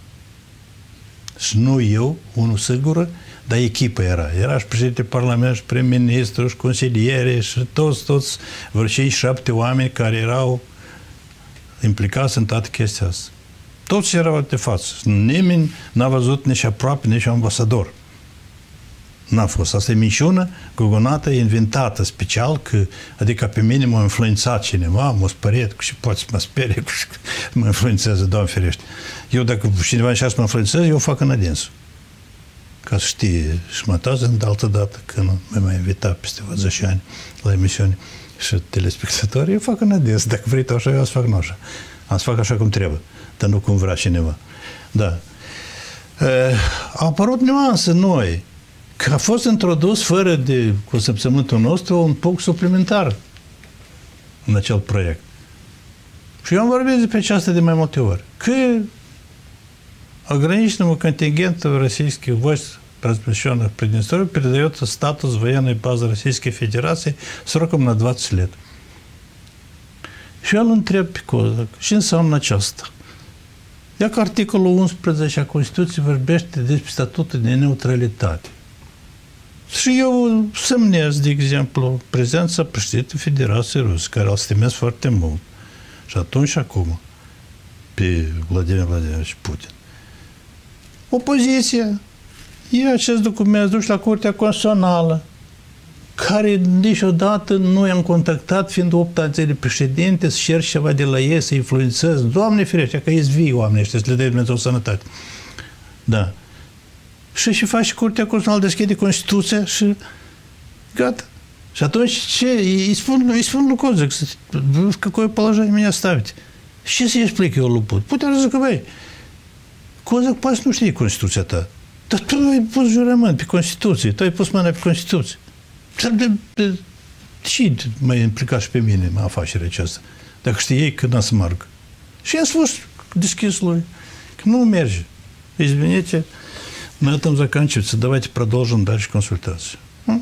B: Și nu eu, unul sigur, dar echipa era. Era și președinte Parlament, și prim-ministru, și consiliere, și toți, toți, vreo cei șapte oameni care erau implicați în toată chestia asta. Toți erau de față. Nimeni n-a văzut nici aproape, nici ambasador. N-a fost. Asta e minciună gogonată, inventată special, că, adică pe mine m-a influențat cineva, m-a speriat, și poate să mă sperie, și mă influențează, Doamne ferește. Eu, dacă cineva încearcă să mă influențeze, eu fac în adinsul. Ca să știe și mă tază de altă dată, când mă mai invita peste zece ani la emisiune și telespectatori, eu fac în adins. Dacă vrei tu așa, eu să fac nu așa. Am să fac așa cum trebuie, dar nu cum vrea cineva. Da. E, au apărut nuanțe noi, că a fost introdus fără de consimțământul nostru un punct suplimentar în acel proiect. Și eu am vorbit despre aceasta de mai multe ori. Că ограниченному контингенту российских войск, размещенных в Приднестровье, передается статус военной базы Российской Федерации сроком на двадцать лет. Și el întreb pe Cozac, ce înseamnă aceasta? Ia că articolul unsprezece a Constituției vorbește despre statutul de neutralitate. Și eu semnez, de exemplu, prezența președintelui Federației Ruse, care îl stimez foarte mult. Și atunci și acum, pe Vladimir Vladimirovici Putin. Opoziția ia acest document, duce la Curtea Constituțională, care niciodată nu i-am contactat, fiind opt ani zile președinte, să cer ceva de la ei, să influențez. Doamne ferește, că ești vii oamenii ăștia, să le dai Dumnezeu sănătate. Da. Și ce face Curtea Constituțională, deschide Constituția și gata. Și atunci ce? Îi spun, îi spun lui Cozac, какое положение меня ставите? Și ce să-i explic eu lui Putin? Putin zic că, băi, Cozac poate să nu știi Constituția ta. Dar tu ai pus jurământ pe Constituție, tu ai pus mâna pe Constituție. Și m-ai implicat și pe mine în afacerea aceasta. Dacă știi că n-a să margă. Și a spus deschis lui că nu merge. Извините, на этом заканчивается. Давайте продолжим дальше консультацию.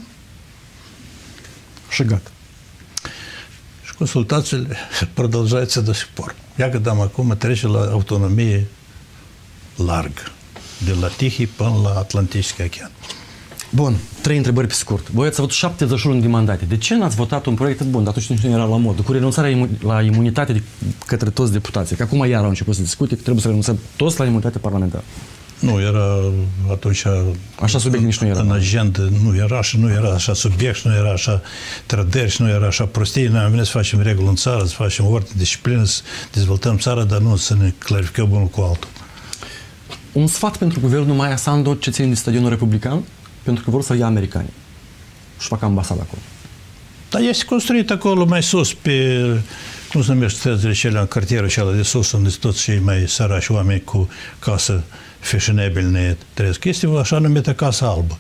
A: Și gata.
B: Și consultațiile продолжаются до сих пор. Я когда acum trece la autonomie largă. De la Tihii până la Atlanticul Ocean.
A: Bun, trei întrebări pe scurt. Voi ați avut șaptezeci și unu de mandate. De ce n-ați votat un proiect bun? Atunci nu era la mod. Cu renunțarea imu- la imunitate de către toți deputații. Că acum iar au început să discute că trebuie să renunțăm toți la imunitate parlamentară.
B: Nu, era atunci...
A: Așa subiect nici nu era.
B: În agenda nu era și nu era așa subiect și nu era așa trăderi și nu era așa prostii. Noi am venit să facem regulă în țară, să facem ordine, disciplină, să dezvoltăm țara, dar nu să ne clarificăm unul cu altul.
A: Un sfat pentru guvernul Maia Sandu ce ține de stadionul republican, pentru că vor să ia americanii și fac ambasada acolo.
B: Dar este construit acolo mai sus, pe, cum se numește străzile cele, în cartierul acela de sus, unde toți cei mai sărași oameni cu casă fashionable ne trăiesc. Este o așa numită Casa Albă.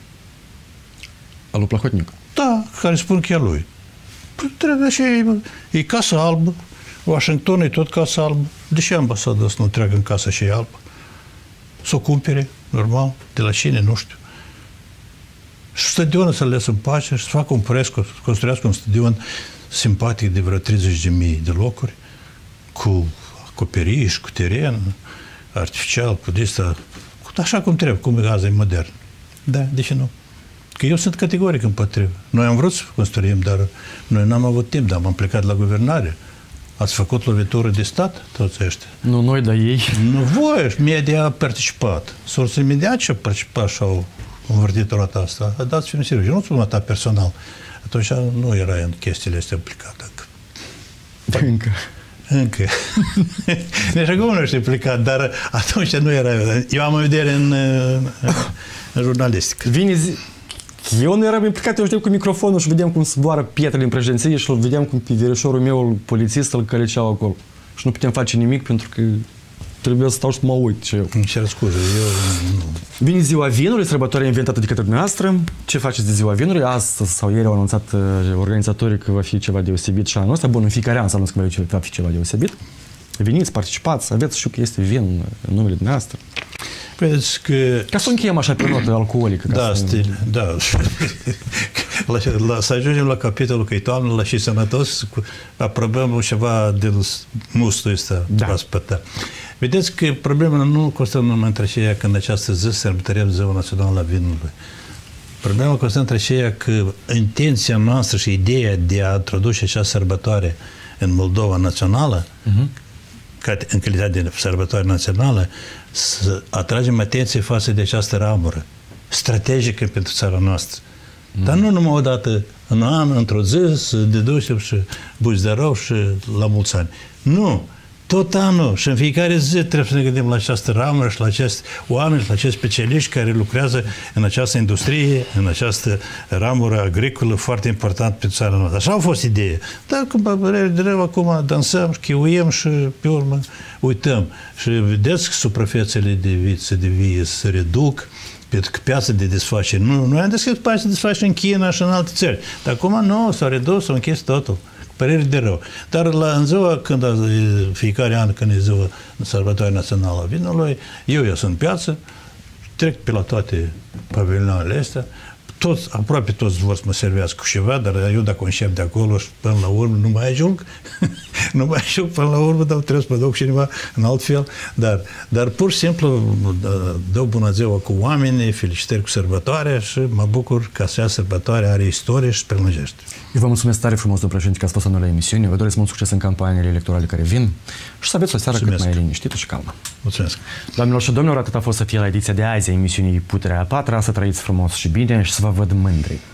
A: Al lui Plahotniuc.
B: Da, care spun că e lui. Păi trebuie și e Casa Albă, Washington e tot Casa Albă. De ce ambasada să nu treacă în casa și e albă? Să o cumpere, normal, de la cine, nu știu. Și stadionul să le lăsă în pace și să facă un proiect, să construiască un stadion simpatic de vreo treizeci de mii de locuri, cu acoperiș, cu teren artificial, cu dista, cu așa cum trebuie, cum e azi, e modern. Da, de ce nu? Că eu sunt categoric împotrivă. Noi am vrut să construim, dar noi n-am avut timp, dar am plecat la guvernare. Ați făcut lovitură de stat, toți ăștia?
A: Nu noi, dar ei.
B: Nu, voi, media a participat. Sursele mediatice au participat și au învârtit rota asta. Dați fi serios. Eu nu spun ta personal. Atunci nu era în chestiile astea implicat încă.
A: Încă.
B: Încă. Deci acum nu ești implicat, dar atunci nu era. Eu am o vedere în, în jurnalistică.
A: Vine zi... Eu nu eram implicat, eu știu cu microfonul și vedeam cum zboară pietrele în președinție și îl vedeam cum pe verișorul meu, polițist, îl căleceau acolo. Și nu putem face nimic pentru că trebuie să stau și să mă uit ce eu.
B: Îmi cer scuze, eu nu...
A: Vine ziua vinului, sărbătoarea inventată de către dumneavoastră. Ce faceți de ziua vinului? Astăzi sau ieri au anunțat uh, organizatorii că va fi ceva deosebit și anul ăsta. Bun, în fiecare an s-a anunțat că va fi ceva deosebit. Veniți, participați, aveți, știu că este vin în numele dumneavoastră.
B: Vedeți că...
A: Ca să încheiem așa pe notă alcoolică.
B: Da,
A: să...
B: stil, da. la, la, să ajungem la capitolul că e toamnă, la și sănătos, cu, aprobăm ceva de mustul ăsta
A: da.
B: proaspătă. Vedeți că problema nu constă numai între aceea că în această zi sărbătorim Ziua Națională a Vinului. Problema constă între aceea că intenția noastră și ideea de a introduce această sărbătoare în Moldova națională, uh-huh. ca în calitate de sărbătoare națională, să atragem atenție față de această ramură strategică pentru țara noastră. Mm. Dar nu numai o dată în an, într-o zi, să deducem și buzi de rău și la mulți ani. Nu! Tot anul și în fiecare zi trebuie să ne gândim la această ramură și la acești oameni și la acești specialiști care lucrează în această industrie, în această ramură agricolă foarte importantă pentru țara noastră. Așa a fost ideea. Dar cu băbărere de rău acum dansăm, chiuiem și pe urmă uităm. Și vedeți că suprafețele de viță de vie se reduc, pentru că piața de desfacere. Nu, noi am deschis piața de desfacere în China și în alte țări. Dar acum nu, s-a redus, s-a închis totul. Părere de rău. Dar la, în ziua, când a, fiecare an, când e ziua sărbătoare națională a vinului, eu ies în piață, trec pe la toate pavilioanele astea, toți, aproape toți vor să mă servească cu ceva, dar eu dacă încep de acolo și până la urmă nu mai ajung, nu mai ajung până la urmă, dar trebuie să mă duc cineva în alt fel. Dar, dar pur și simplu dau bună ziua cu oamenii, felicitări cu sărbătoarea și mă bucur că acea sărbătoare are istorie și se prelungește. Eu
A: vă mulțumesc tare frumos, domnul președinte, că ați fost la emisiune. Vă doresc mult succes în campaniile electorale care vin și să aveți o seară mulțumesc. Cât mai liniștită și calmă.
B: Mulțumesc.
A: Doamnelor și domnilor, atât a fost să fie la ediția de azi a emisiunii Puterea a patra. Să trăiți frumos și bine și să vă văd mândri.